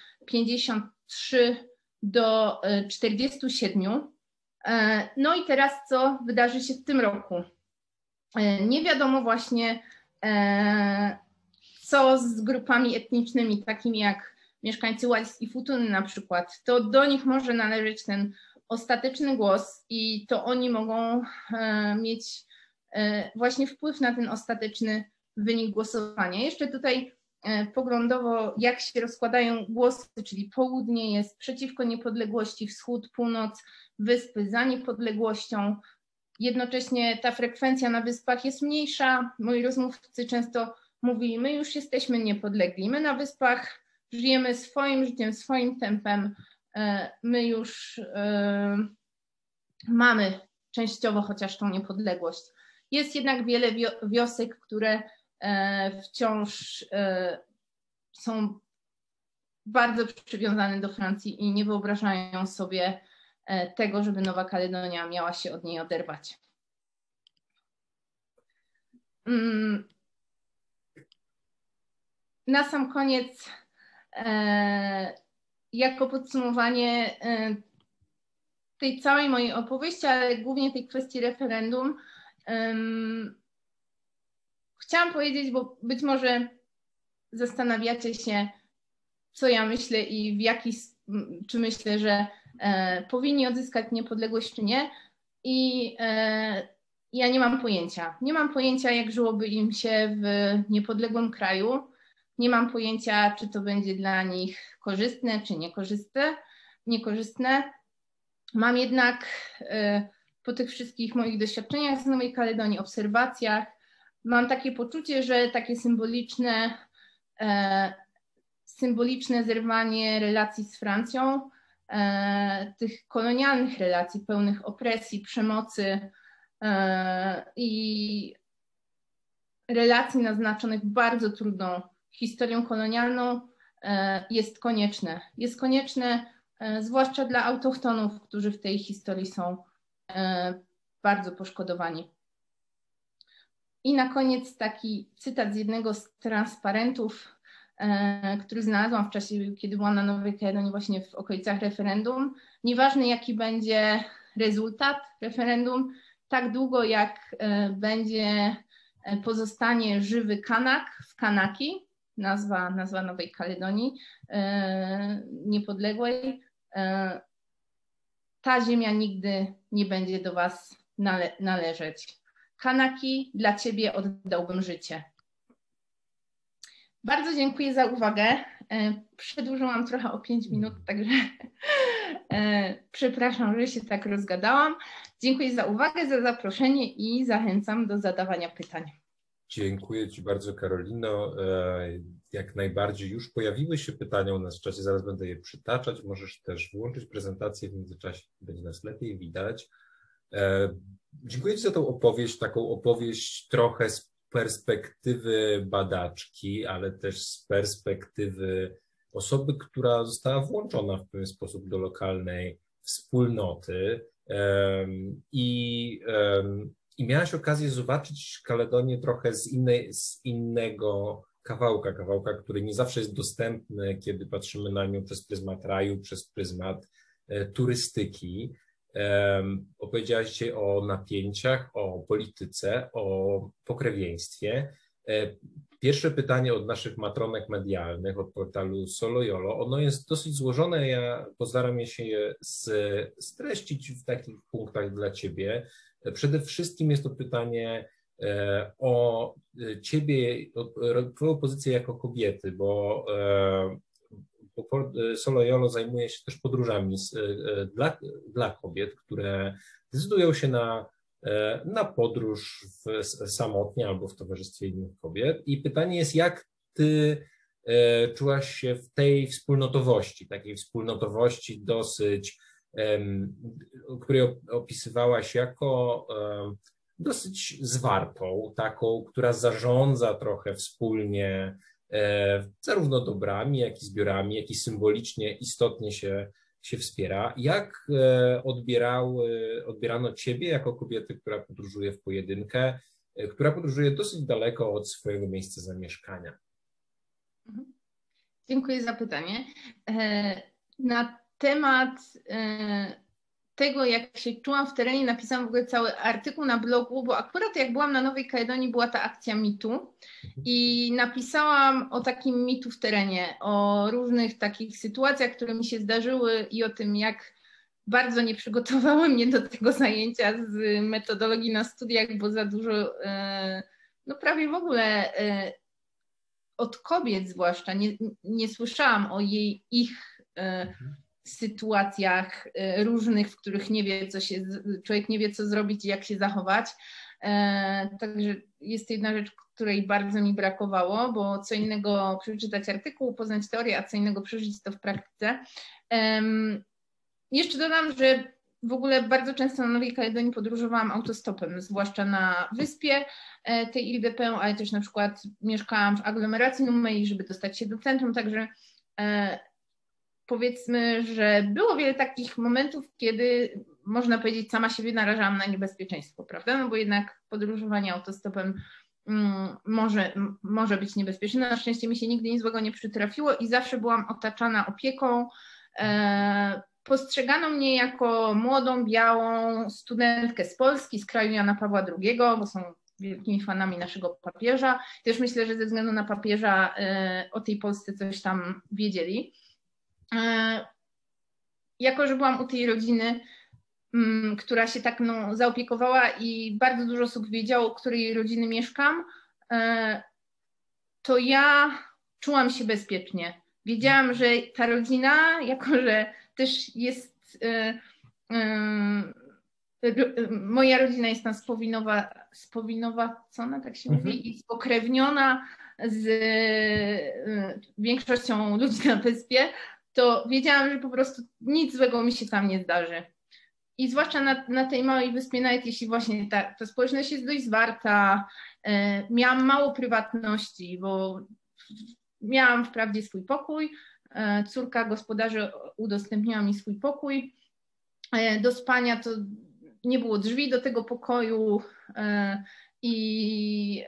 53 do 47. No i teraz co wydarzy się w tym roku? Nie wiadomo właśnie, co z grupami etnicznymi, takimi jak mieszkańcy Wallis i Futuny na przykład. To do nich może należeć ten ostateczny głos i to oni mogą mieć właśnie wpływ na ten ostateczny wynik głosowania. Jeszcze tutaj poglądowo, jak się rozkładają głosy, czyli południe jest przeciwko niepodległości, wschód, północ, wyspy za niepodległością. Jednocześnie ta frekwencja na wyspach jest mniejsza. Moi rozmówcy często mówili, my już jesteśmy niepodlegli, my na wyspach żyjemy swoim życiem, swoim tempem, my już mamy częściowo chociaż tą niepodległość. Jest jednak wiele wiosek, które wciąż są bardzo przywiązane do Francji i nie wyobrażają sobie tego, żeby Nowa Kaledonia miała się od niej oderwać. Na sam koniec, jako podsumowanie tej całej mojej opowieści, ale głównie tej kwestii referendum, chciałam powiedzieć, bo być może zastanawiacie się, co ja myślę i czy myślę, że powinni odzyskać niepodległość, czy nie. I ja nie mam pojęcia. Nie mam pojęcia, jak żyłoby im się w niepodległym kraju. Nie mam pojęcia, czy to będzie dla nich korzystne, czy niekorzystne. Mam jednak po tych wszystkich moich doświadczeniach z Nowej Kaledonii, obserwacjach, mam takie poczucie, że takie symboliczne zerwanie relacji z Francją, tych kolonialnych relacji pełnych opresji, przemocy i relacji naznaczonych bardzo trudną historią kolonialną jest konieczne. Jest konieczne zwłaszcza dla autochtonów, którzy w tej historii są bardzo poszkodowani. I na koniec taki cytat z jednego z transparentów, który znalazłam w czasie, kiedy byłam na Nowej Kaledonii, właśnie w okolicach referendum. Nieważne, jaki będzie rezultat referendum, tak długo jak pozostanie żywy Kanak w Kanaki, nazwa Nowej Kaledonii niepodległej, ta ziemia nigdy nie będzie do was należeć. Kanaki, dla Ciebie oddałbym życie. Bardzo dziękuję za uwagę. Przedłużyłam trochę o 5 minut, także przepraszam, że się tak rozgadałam. Dziękuję za uwagę, za zaproszenie i zachęcam do zadawania pytań. Dziękuję Ci bardzo, Karolino. Jak najbardziej już pojawiły się pytania u nas w czacie, zaraz będę je przytaczać. Możesz też włączyć prezentację, w międzyczasie będzie nas lepiej widać. Dziękuję Ci za tą opowieść, taką opowieść trochę z perspektywy badaczki, ale też z perspektywy osoby, która została włączona w pewien sposób do lokalnej wspólnoty i miałaś okazję zobaczyć Kaledonię trochę z innego kawałka, który nie zawsze jest dostępny, kiedy patrzymy na nią przez pryzmat raju, przez pryzmat turystyki. Opowiedziałaś dzisiaj o napięciach, o polityce, o pokrewieństwie. Pierwsze pytanie od naszych matronek medialnych, od portalu Solojolo, ono jest dosyć złożone, ja postaram się je streścić w takich punktach dla Ciebie. Przede wszystkim jest to pytanie o Ciebie, o Twoją pozycję jako kobiety, bo Solojolo zajmuje się też podróżami dla kobiet, które decydują się na podróż samotnie albo w towarzystwie innych kobiet. I pytanie jest, jak Ty czułaś się w tej wspólnotowości, takiej wspólnotowości dosyć, której opisywałaś jako dosyć zwartą, taką, która zarządza trochę wspólnie zarówno dobrami, jak i zbiorami, jak i symbolicznie istotnie się wspiera. Jak odbierano Ciebie jako kobiety, która podróżuje w pojedynkę, która podróżuje dosyć daleko od swojego miejsca zamieszkania? Dziękuję za pytanie. Na temat tego, jak się czułam w terenie, napisałam w ogóle cały artykuł na blogu, bo akurat jak byłam na Nowej Kaledonii, była ta akcja mitu i napisałam o takim mitu w terenie, o różnych takich sytuacjach, które mi się zdarzyły i o tym, jak bardzo nie przygotowały mnie do tego zajęcia z metodologii na studiach, bo za dużo, no prawie w ogóle od kobiet zwłaszcza nie słyszałam o ich sytuacjach różnych, w których nie wie, człowiek nie wie, co zrobić i jak się zachować. Także jest jedna rzecz, której bardzo mi brakowało, bo co innego przeczytać artykuł, poznać teorię, a co innego przeżyć to w praktyce. Jeszcze dodam, że w ogóle bardzo często na Nowej Kaledonii podróżowałam autostopem, zwłaszcza na wyspie tej Ile-de-Pins, ale też na przykład mieszkałam w aglomeracji Numei, żeby dostać się do centrum, także powiedzmy, że było wiele takich momentów, kiedy można powiedzieć, sama siebie narażałam na niebezpieczeństwo, prawda? No bo jednak podróżowanie autostopem może być niebezpieczne. Na szczęście mi się nigdy nic złego nie przytrafiło i zawsze byłam otaczana opieką. Postrzegano mnie jako młodą, białą studentkę z Polski, z kraju Jana Pawła II, bo są wielkimi fanami naszego papieża. Też myślę, że ze względu na papieża o tej Polsce coś tam wiedzieli. Jako że byłam u tej rodziny, która się tak zaopiekowała i bardzo dużo osób wiedziało, u której rodziny mieszkam, to ja czułam się bezpiecznie. Wiedziałam, że ta rodzina, jako że też jest, moja rodzina jest tam spowinowacona, tak się mówi, i spokrewniona z większością ludzi na wyspie, to wiedziałam, że po prostu nic złego mi się tam nie zdarzy. I zwłaszcza na tej małej wyspie, nawet jeśli właśnie ta społeczność jest dość zwarta, miałam mało prywatności, bo miałam wprawdzie swój pokój, córka gospodarzy udostępniła mi swój pokój. Do spania to nie było drzwi do tego pokoju i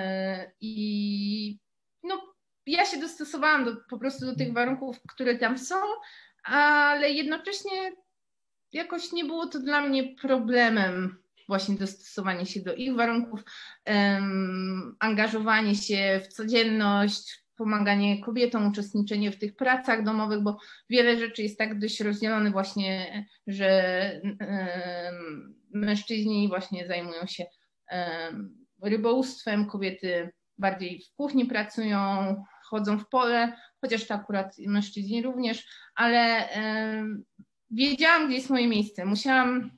no, ja się dostosowałam po prostu do tych warunków, które tam są, ale jednocześnie jakoś nie było to dla mnie problemem właśnie dostosowanie się do ich warunków, angażowanie się w codzienność, pomaganie kobietom, uczestniczenie w tych pracach domowych, bo wiele rzeczy jest tak dość rozdzielone właśnie, że mężczyźni właśnie zajmują się rybołówstwem, kobiety bardziej w kuchni pracują, chodzą w pole, chociaż to akurat mężczyźni również, ale wiedziałam, gdzie jest moje miejsce. Musiałam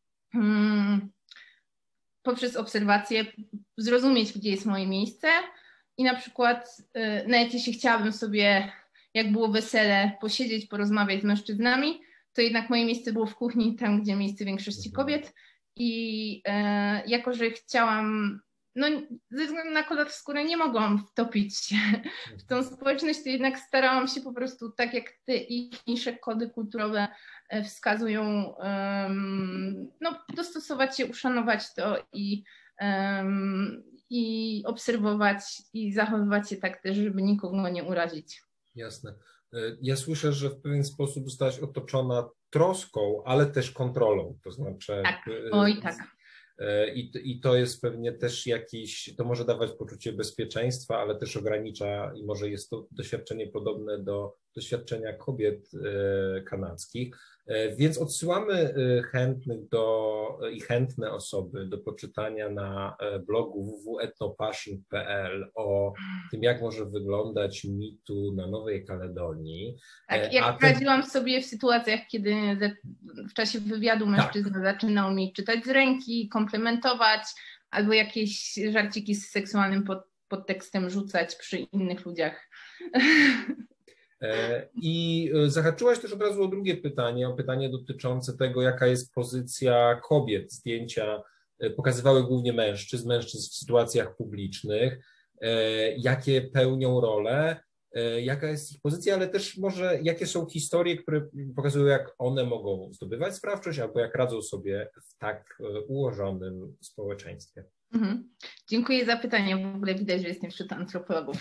poprzez obserwację zrozumieć, gdzie jest moje miejsce i na przykład nawet jeśli chciałabym sobie, jak było wesele, posiedzieć, porozmawiać z mężczyznami, to jednak moje miejsce było w kuchni, tam gdzie miejsce większości kobiet i jako, że chciałam, no ze względu na kolor skóry nie mogłam wtopić się w tą społeczność, to jednak starałam się po prostu tak jak te ich niższe kody kulturowe wskazują, no dostosować się, uszanować to i obserwować i zachowywać się tak też, żeby nikogo nie urazić. Jasne. Ja słyszę, że w pewien sposób zostałaś otoczona troską, ale też kontrolą, to znaczy... Tak, oj tak. I to jest pewnie też jakiś, to może dawać poczucie bezpieczeństwa, ale też ogranicza i może jest to doświadczenie podobne do doświadczenia kobiet kanadzkich. Więc odsyłamy chętnych i chętne osoby do poczytania na blogu www.etnopashing.pl o tym, jak może wyglądać mitu na Nowej Kaledonii. Tak, jak radziłam sobie w sytuacjach, kiedy w czasie wywiadu mężczyzna zaczynał mi czytać z ręki, komplementować albo jakieś żarciki z seksualnym podtekstem rzucać przy innych ludziach. I zahaczyłaś też od razu o drugie pytanie, o pytanie dotyczące tego, jaka jest pozycja kobiet. Zdjęcia pokazywały głównie mężczyzn w sytuacjach publicznych, jakie pełnią role, jaka jest ich pozycja, ale też może jakie są historie, które pokazują, jak one mogą zdobywać sprawczość albo jak radzą sobie w tak ułożonym społeczeństwie. Dziękuję za pytanie. W ogóle widać, że jestem wśród antropologów.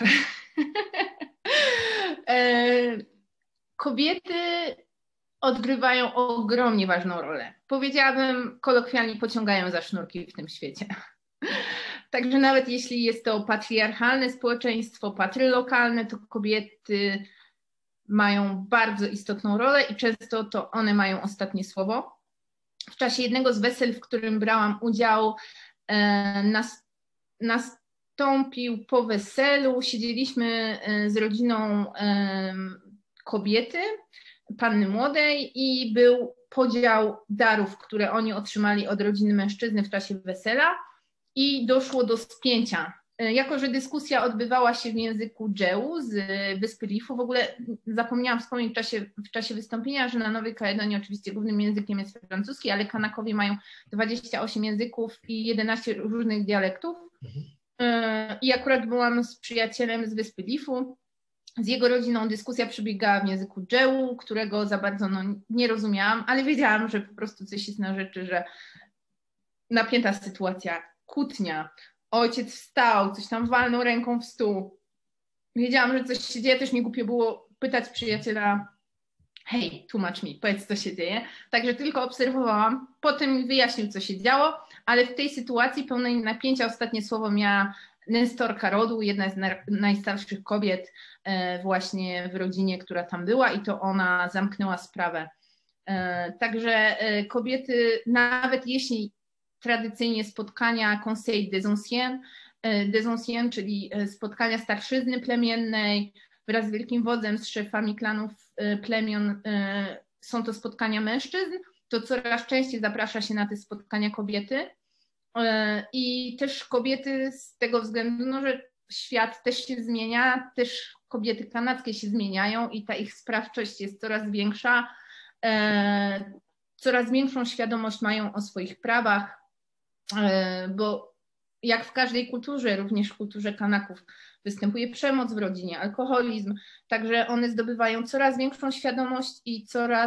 Kobiety odgrywają ogromnie ważną rolę. Powiedziałabym, kolokwialnie pociągają za sznurki w tym świecie. Także nawet jeśli jest to patriarchalne społeczeństwo, patrylokalne, to kobiety mają bardzo istotną rolę i często to one mają ostatnie słowo. W czasie jednego z wesel, w którym brałam udział, nastąpił po weselu, siedzieliśmy z rodziną kobiety, panny młodej i był podział darów, które oni otrzymali od rodziny mężczyzny w czasie wesela i doszło do spięcia. Jako że dyskusja odbywała się w języku dżełu z Wyspy Lifu, w ogóle zapomniałam wspomnieć w czasie wystąpienia, że na Nowej Kaledonii oczywiście głównym językiem jest francuski, ale Kanakowie mają 28 języków i 11 różnych dialektów. I akurat byłam z przyjacielem z Wyspy Lifu. Z jego rodziną dyskusja przebiegała w języku dżełu, którego za bardzo nie rozumiałam, ale wiedziałam, że po prostu coś jest na rzeczy, że napięta sytuacja, kłótnia, ojciec wstał, coś tam walnął ręką w stół. Wiedziałam, że coś się dzieje, też mi głupio było pytać przyjaciela, hej, tłumacz mi, powiedz, co się dzieje. Także tylko obserwowałam, potem wyjaśnił, co się działo, ale w tej sytuacji pełnej napięcia ostatnie słowo miała nestorka rodu, jedna z najstarszych kobiet właśnie w rodzinie, która tam była i to ona zamknęła sprawę. Także kobiety, nawet jeśli tradycyjnie spotkania Conseil des Anciens, czyli spotkania starszyzny plemiennej wraz z wielkim wodzem, z szefami klanów plemion, są to spotkania mężczyzn, to coraz częściej zaprasza się na te spotkania kobiety. I też kobiety z tego względu, no, że świat też się zmienia, też kobiety kanadzkie się zmieniają i ta ich sprawczość jest coraz większa, coraz większą świadomość mają o swoich prawach, bo jak w każdej kulturze, również w kulturze Kanaków, występuje przemoc w rodzinie, alkoholizm, także one zdobywają coraz większą świadomość i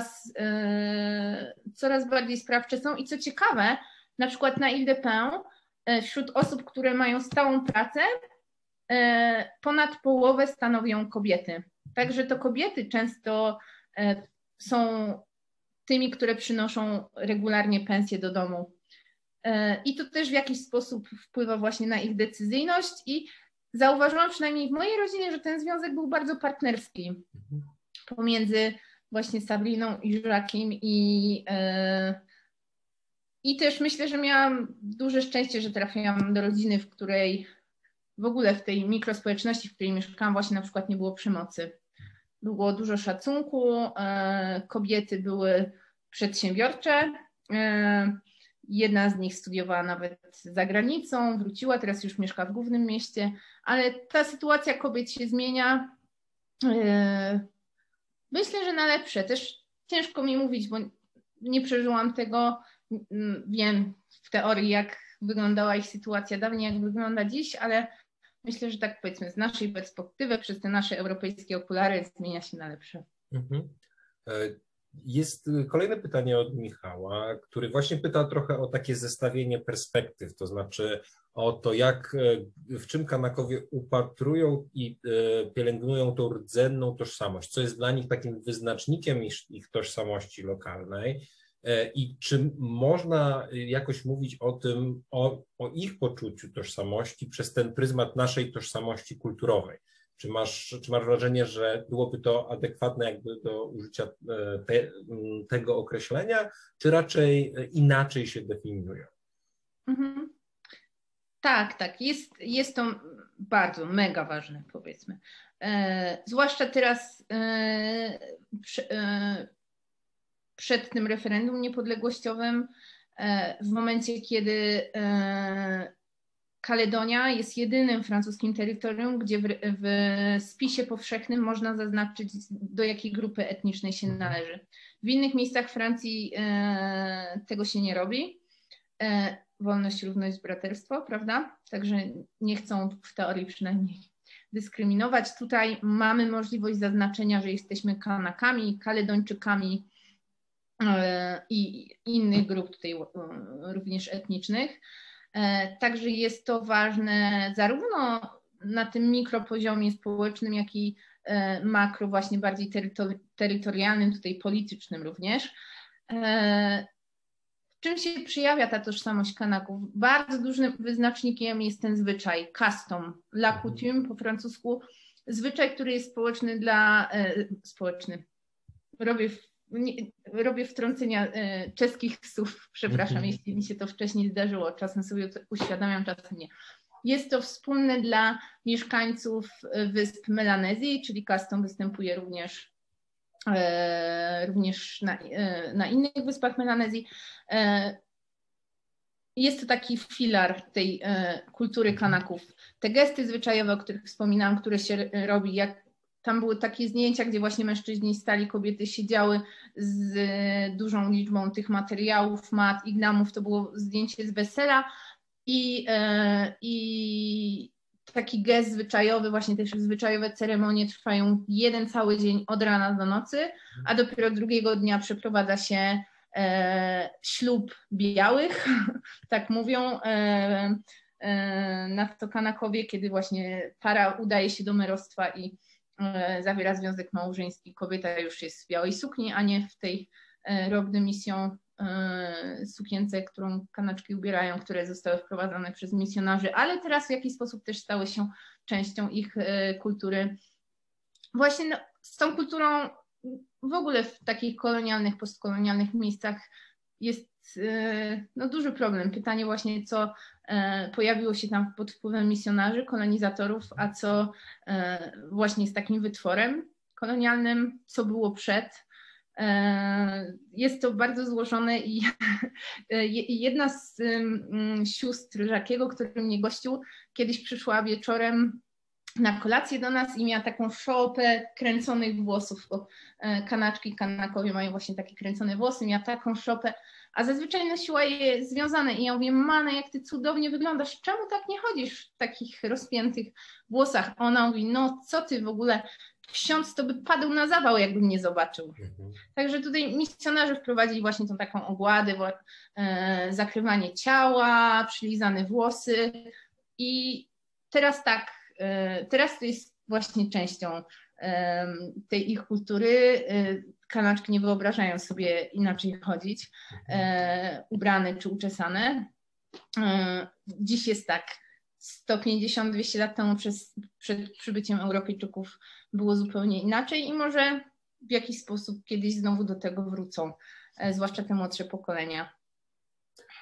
coraz bardziej sprawcze są. I co ciekawe, na przykład na Ile-de-Pin wśród osób, które mają stałą pracę, ponad połowę stanowią kobiety. Także to kobiety często są tymi, które przynoszą regularnie pensje do domu. I to też w jakiś sposób wpływa właśnie na ich decyzyjność i zauważyłam przynajmniej w mojej rodzinie, że ten związek był bardzo partnerski pomiędzy właśnie Sabriną i Joachim i I też myślę, że miałam duże szczęście, że trafiłam do rodziny, w której w ogóle w tej mikrospołeczności, w której mieszkałam, właśnie na przykład nie było przemocy. Było dużo szacunku, kobiety były przedsiębiorcze. Jedna z nich studiowała nawet za granicą, wróciła, teraz już mieszka w głównym mieście, ale ta sytuacja kobiet się zmienia. Myślę, że na lepsze. Też ciężko mi mówić, bo nie przeżyłam tego. Wiem w teorii, jak wyglądała ich sytuacja dawniej, jak wygląda dziś, ale myślę, że tak powiedzmy z naszej perspektywy, przez te nasze europejskie okulary zmienia się na lepsze. Mhm. Jest kolejne pytanie od Michała, który właśnie pyta trochę o takie zestawienie perspektyw, to znaczy o to, w czym Kanakowie upatrują i pielęgnują tą rdzenną tożsamość, co jest dla nich takim wyznacznikiem ich tożsamości lokalnej i czy można jakoś mówić o tym, o ich poczuciu tożsamości przez ten pryzmat naszej tożsamości kulturowej. Czy masz wrażenie, że byłoby to adekwatne jakby do użycia tego określenia, czy raczej inaczej się definiują? Mhm. Tak. Jest to bardzo, mega ważne, powiedzmy. Zwłaszcza teraz przed tym referendum niepodległościowym, w momencie, kiedy Kaledonia jest jedynym francuskim terytorium, gdzie w spisie powszechnym można zaznaczyć, do jakiej grupy etnicznej się należy. W innych miejscach Francji tego się nie robi. Wolność, równość, braterstwo, prawda? Także nie chcą w teorii przynajmniej dyskryminować. Tutaj mamy możliwość zaznaczenia, że jesteśmy Kanakami, Kaledończykami i innych grup tutaj również etnicznych. Także jest to ważne zarówno na tym mikropoziomie społecznym, jak i makro, właśnie bardziej terytorialnym, tutaj politycznym również. W czym się przejawia ta tożsamość Kanaków? Bardzo dużym wyznacznikiem jest ten zwyczaj, custom, la coutume po francusku, zwyczaj, który jest społeczny. Robię wtrącenia czeskich słów, przepraszam, jeśli mi się to wcześniej zdarzyło, czasem sobie to uświadamiam, czasem nie. Jest to wspólne dla mieszkańców wysp Melanezji, czyli custom występuje również na innych wyspach Melanezji. Jest to taki filar tej kultury Kanaków. Te gesty zwyczajowe, o których wspominałam, które się robi, tam były takie zdjęcia, gdzie właśnie mężczyźni stali, kobiety siedziały z dużą liczbą tych materiałów, mat i gnamów. To było zdjęcie z wesela i taki gest zwyczajowy, właśnie też zwyczajowe ceremonie trwają jeden cały dzień od rana do nocy, a dopiero drugiego dnia przeprowadza się ślub białych, tak mówią na to Kanakowie, kiedy właśnie para udaje się do merostwa i zawiera związek małżeński. Kobieta już jest w białej sukni, a nie w tej robe de mission sukience, którą Kanaczki ubierają, które zostały wprowadzone przez misjonarzy, ale teraz w jakiś sposób też stały się częścią ich kultury. Właśnie z tą kulturą w ogóle w takich kolonialnych, postkolonialnych miejscach jest duży problem. Pytanie właśnie, co pojawiło się tam pod wpływem misjonarzy, kolonizatorów, a co właśnie z takim wytworem kolonialnym, co było przed. Jest to bardzo złożone i jedna z sióstr Żakiego, który mnie gościł, kiedyś przyszła wieczorem na kolację do nas i miała taką szopę kręconych włosów, bo Kanaczki, Kanakowie mają właśnie takie kręcone włosy, miała taką szopę, a zazwyczaj nosiła je związane i ja mówię, Mana, jak ty cudownie wyglądasz, czemu tak nie chodzisz w takich rozpiętych włosach? Ona mówi, no co ty w ogóle, ksiądz to by padł na zawał, jakby mnie zobaczył. Także tutaj misjonarze wprowadzili właśnie tą taką ogładę, zakrywanie ciała, przylizane włosy i teraz tak, teraz to jest właśnie częścią tej ich kultury. Kanaczki nie wyobrażają sobie inaczej chodzić, ubrane czy uczesane. Dziś jest tak, 150-200 lat temu przed przybyciem Europejczyków było zupełnie inaczej i może w jakiś sposób kiedyś znowu do tego wrócą, zwłaszcza te młodsze pokolenia.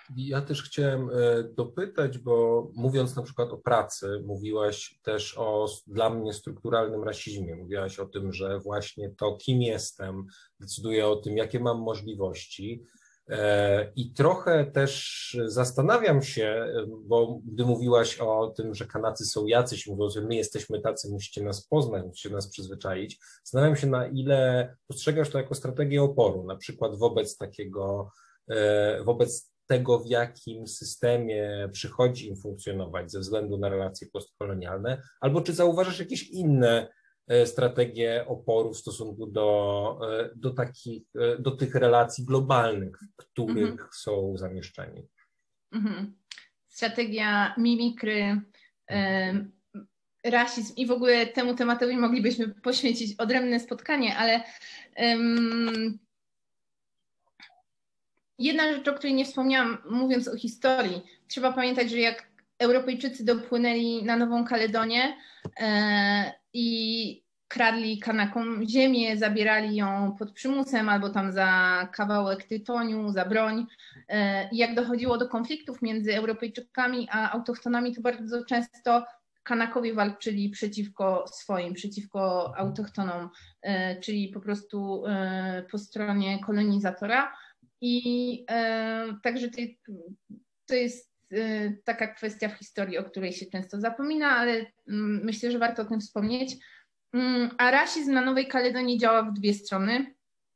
Ja też chciałem dopytać, bo mówiąc na przykład o pracy, mówiłaś też o dla mnie strukturalnym rasizmie. Mówiłaś o tym, że właśnie to, kim jestem, decyduje o tym, jakie mam możliwości. I trochę też zastanawiam się, bo gdy mówiłaś o tym, że Kanacy są jacyś, mówiąc, że my jesteśmy tacy, musicie nas poznać, musicie nas przyzwyczaić, zastanawiam się, na ile postrzegasz to jako strategię oporu, na przykład wobec tego, w jakim systemie przychodzi im funkcjonować ze względu na relacje postkolonialne, albo czy zauważasz jakieś inne strategie oporu w stosunku do tych relacji globalnych, w których są zamieszczeni? Strategia mimikry, rasizm i w ogóle temu tematowi moglibyśmy poświęcić odrębne spotkanie, ale jedna rzecz, o której nie wspomniałam, mówiąc o historii, trzeba pamiętać, że jak Europejczycy dopłynęli na Nową Kaledonię i kradli Kanakom ziemię, zabierali ją pod przymusem albo tam za kawałek tytoniu, za broń. Jak dochodziło do konfliktów między Europejczykami a autochtonami, to bardzo często Kanakowie walczyli przeciwko swoim, przeciwko autochtonom, czyli po prostu po stronie kolonizatora. I także to jest taka kwestia w historii, o której się często zapomina, ale myślę, że warto o tym wspomnieć. A rasizm na Nowej Kaledonii działa w dwie strony.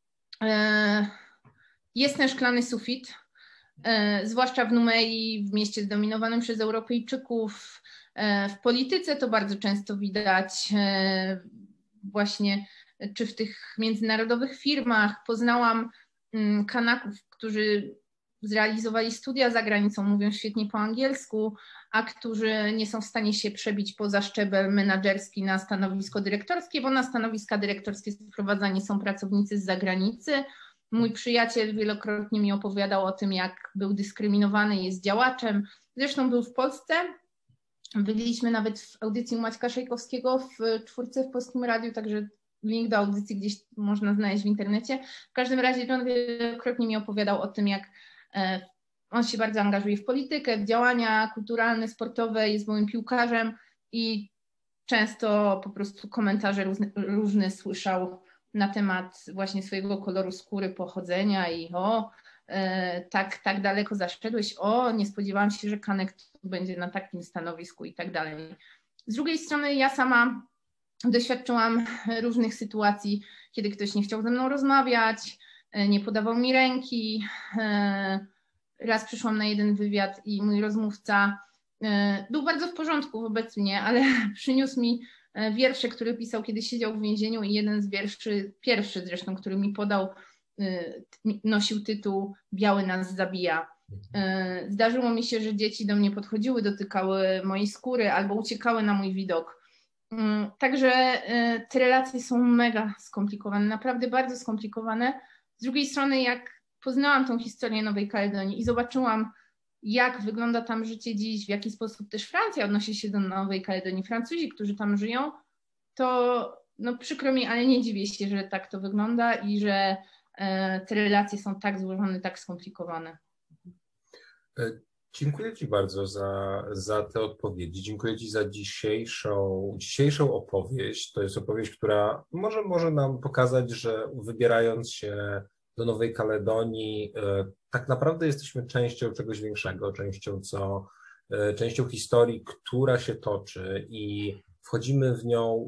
Jest ten szklany sufit, zwłaszcza w Numei, w mieście zdominowanym przez Europejczyków. W polityce to bardzo często widać właśnie, czy w tych międzynarodowych firmach. Poznałam Kanaków, którzy zrealizowali studia za granicą, mówią świetnie po angielsku, a którzy nie są w stanie się przebić poza szczebel menadżerski na stanowisko dyrektorskie, bo na stanowiska dyrektorskie sprowadzani są pracownicy z zagranicy. Mój przyjaciel wielokrotnie mi opowiadał o tym, jak był dyskryminowany, jest działaczem. Zresztą był w Polsce. Byliśmy nawet w audycji u Maćka Szejkowskiego w Czwórce w Polskim Radiu, także link do audycji gdzieś można znaleźć w internecie. W każdym razie John wielokrotnie mi opowiadał o tym, jak on się bardzo angażuje w politykę, w działania kulturalne, sportowe, jest byłym piłkarzem i często po prostu komentarze różne słyszał na temat właśnie swojego koloru skóry, pochodzenia i tak daleko zaszedłeś, nie spodziewałam się, że Kanek będzie na takim stanowisku i tak dalej. Z drugiej strony ja sama doświadczyłam różnych sytuacji, kiedy ktoś nie chciał ze mną rozmawiać, nie podawał mi ręki. Raz przyszłam na jeden wywiad i mój rozmówca był bardzo w porządku wobec mnie, ale przyniósł mi wiersze, które pisał, kiedy siedział w więzieniu i jeden z wierszy, pierwszy zresztą, który mi podał, nosił tytuł Biały nas zabija. Zdarzyło mi się, że dzieci do mnie podchodziły, dotykały mojej skóry albo uciekały na mój widok. Także te relacje są mega skomplikowane, naprawdę bardzo skomplikowane. Z drugiej strony, jak poznałam tą historię Nowej Kaledonii i zobaczyłam, jak wygląda tam życie dziś, w jaki sposób też Francja odnosi się do Nowej Kaledonii, Francuzi, którzy tam żyją, to przykro mi, ale nie dziwię się, że tak to wygląda i że te relacje są tak złożone, tak skomplikowane. Dziękuję Ci bardzo za te odpowiedzi. Dziękuję Ci za dzisiejszą opowieść. To jest opowieść, która może nam pokazać, że wybierając się do Nowej Kaledonii, tak naprawdę jesteśmy częścią czegoś większego, częścią historii, która się toczy i wchodzimy w nią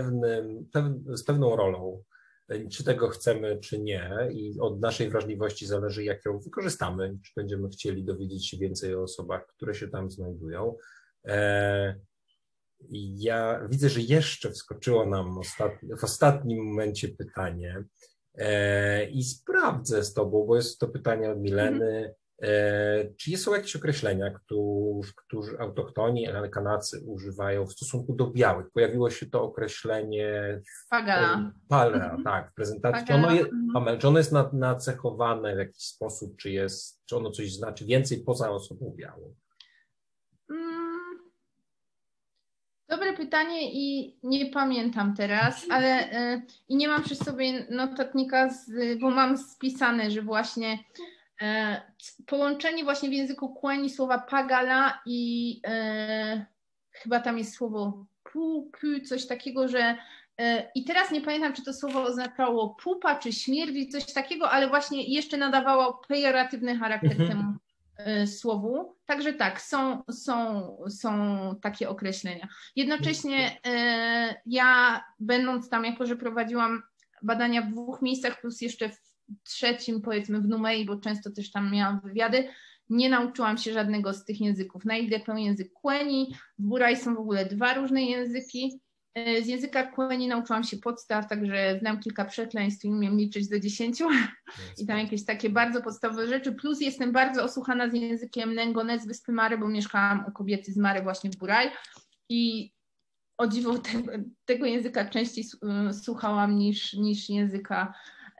z pewną rolą. Czy tego chcemy, czy nie, i od naszej wrażliwości zależy, jak ją wykorzystamy, czy będziemy chcieli dowiedzieć się więcej o osobach, które się tam znajdują. Ja widzę, że jeszcze wskoczyło nam w ostatnim momencie pytanie i sprawdzę z Tobą, bo jest to pytanie od Mileny. Czy są jakieś określenia, którzy autochtoni, Kanacy używają w stosunku do białych? Pojawiło się to określenie Pagala, tak, w prezentacji. Czy ono jest nacechowane w jakiś sposób, czy ono coś znaczy więcej poza osobą białą? Dobre pytanie i nie pamiętam teraz, ale i nie mam przy sobie notatnika, bo mam spisane, że właśnie Połączenie właśnie w języku Kweni słowa pagala i chyba tam jest słowo pu, coś takiego, że i teraz nie pamiętam, czy to słowo oznaczało pupa, czy śmierć, coś takiego, ale właśnie jeszcze nadawało pejoratywny charakter temu słowu. Także tak, są takie określenia. Jednocześnie ja będąc tam, jako że prowadziłam badania w 2 miejscach, plus jeszcze w 3, powiedzmy w Numei, bo często też tam miałam wywiady, nie nauczyłam się żadnego z tych języków. Na IDP język Kweni, w Burai są w ogóle 2 różne języki. Z języka Kweni nauczyłam się podstaw, także znam kilka przekleństw i umiem liczyć do 10 i tam jakieś takie bardzo podstawowe rzeczy, plus jestem bardzo osłuchana z językiem Nengone z wyspy Mare, bo mieszkałam u kobiety z Mare właśnie w Burai i o dziwo tego języka częściej słuchałam niż języka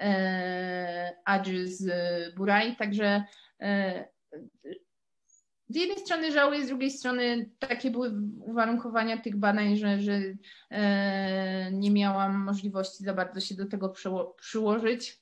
Adży z Burai, także z jednej strony żałuję, z drugiej strony takie były uwarunkowania tych badań, że nie miałam możliwości za bardzo się do tego przyłożyć,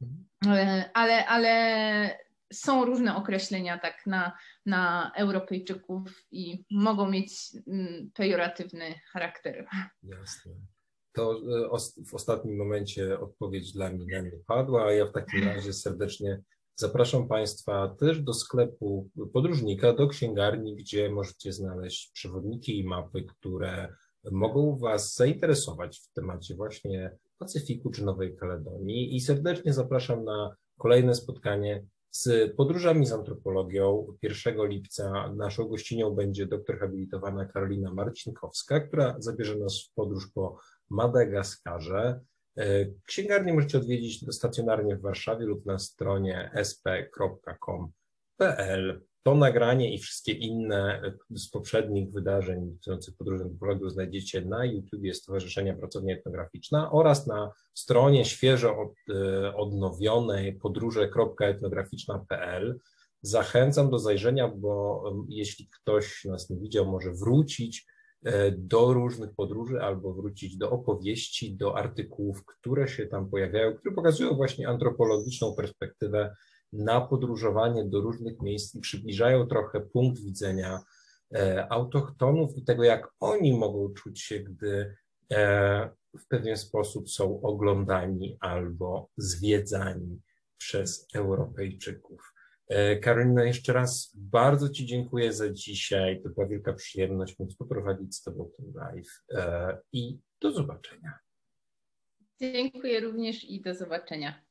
ale są różne określenia tak na Europejczyków i mogą mieć pejoratywny charakter. Jasne. To w ostatnim momencie odpowiedź dla mnie nie padła, a ja w takim razie serdecznie zapraszam Państwa też do sklepu podróżnika, do księgarni, gdzie możecie znaleźć przewodniki i mapy, które mogą Was zainteresować w temacie właśnie Pacyfiku czy Nowej Kaledonii. I serdecznie zapraszam na kolejne spotkanie z podróżami z antropologią. 1 lipca naszą gościnią będzie doktor habilitowana Karolina Marcinkowska, która zabierze nas w podróż po Madagaskarze. Księgarnię możecie odwiedzić stacjonarnie w Warszawie lub na stronie sp.com.pl. To nagranie i wszystkie inne z poprzednich wydarzeń dotyczących podróży antropologią znajdziecie na YouTubie Stowarzyszenia Pracownia Etnograficzna oraz na stronie świeżo odnowionej podróże.etnograficzna.pl. Zachęcam do zajrzenia, bo jeśli ktoś nas nie widział, może wrócić do różnych podróży albo wrócić do opowieści, do artykułów, które się tam pojawiają, które pokazują właśnie antropologiczną perspektywę na podróżowanie do różnych miejsc i przybliżają trochę punkt widzenia autochtonów i tego, jak oni mogą czuć się, gdy w pewien sposób są oglądani albo zwiedzani przez Europejczyków. Karolina, jeszcze raz bardzo Ci dziękuję za dzisiaj. To była wielka przyjemność móc poprowadzić z Tobą ten live i do zobaczenia. Dziękuję również i do zobaczenia.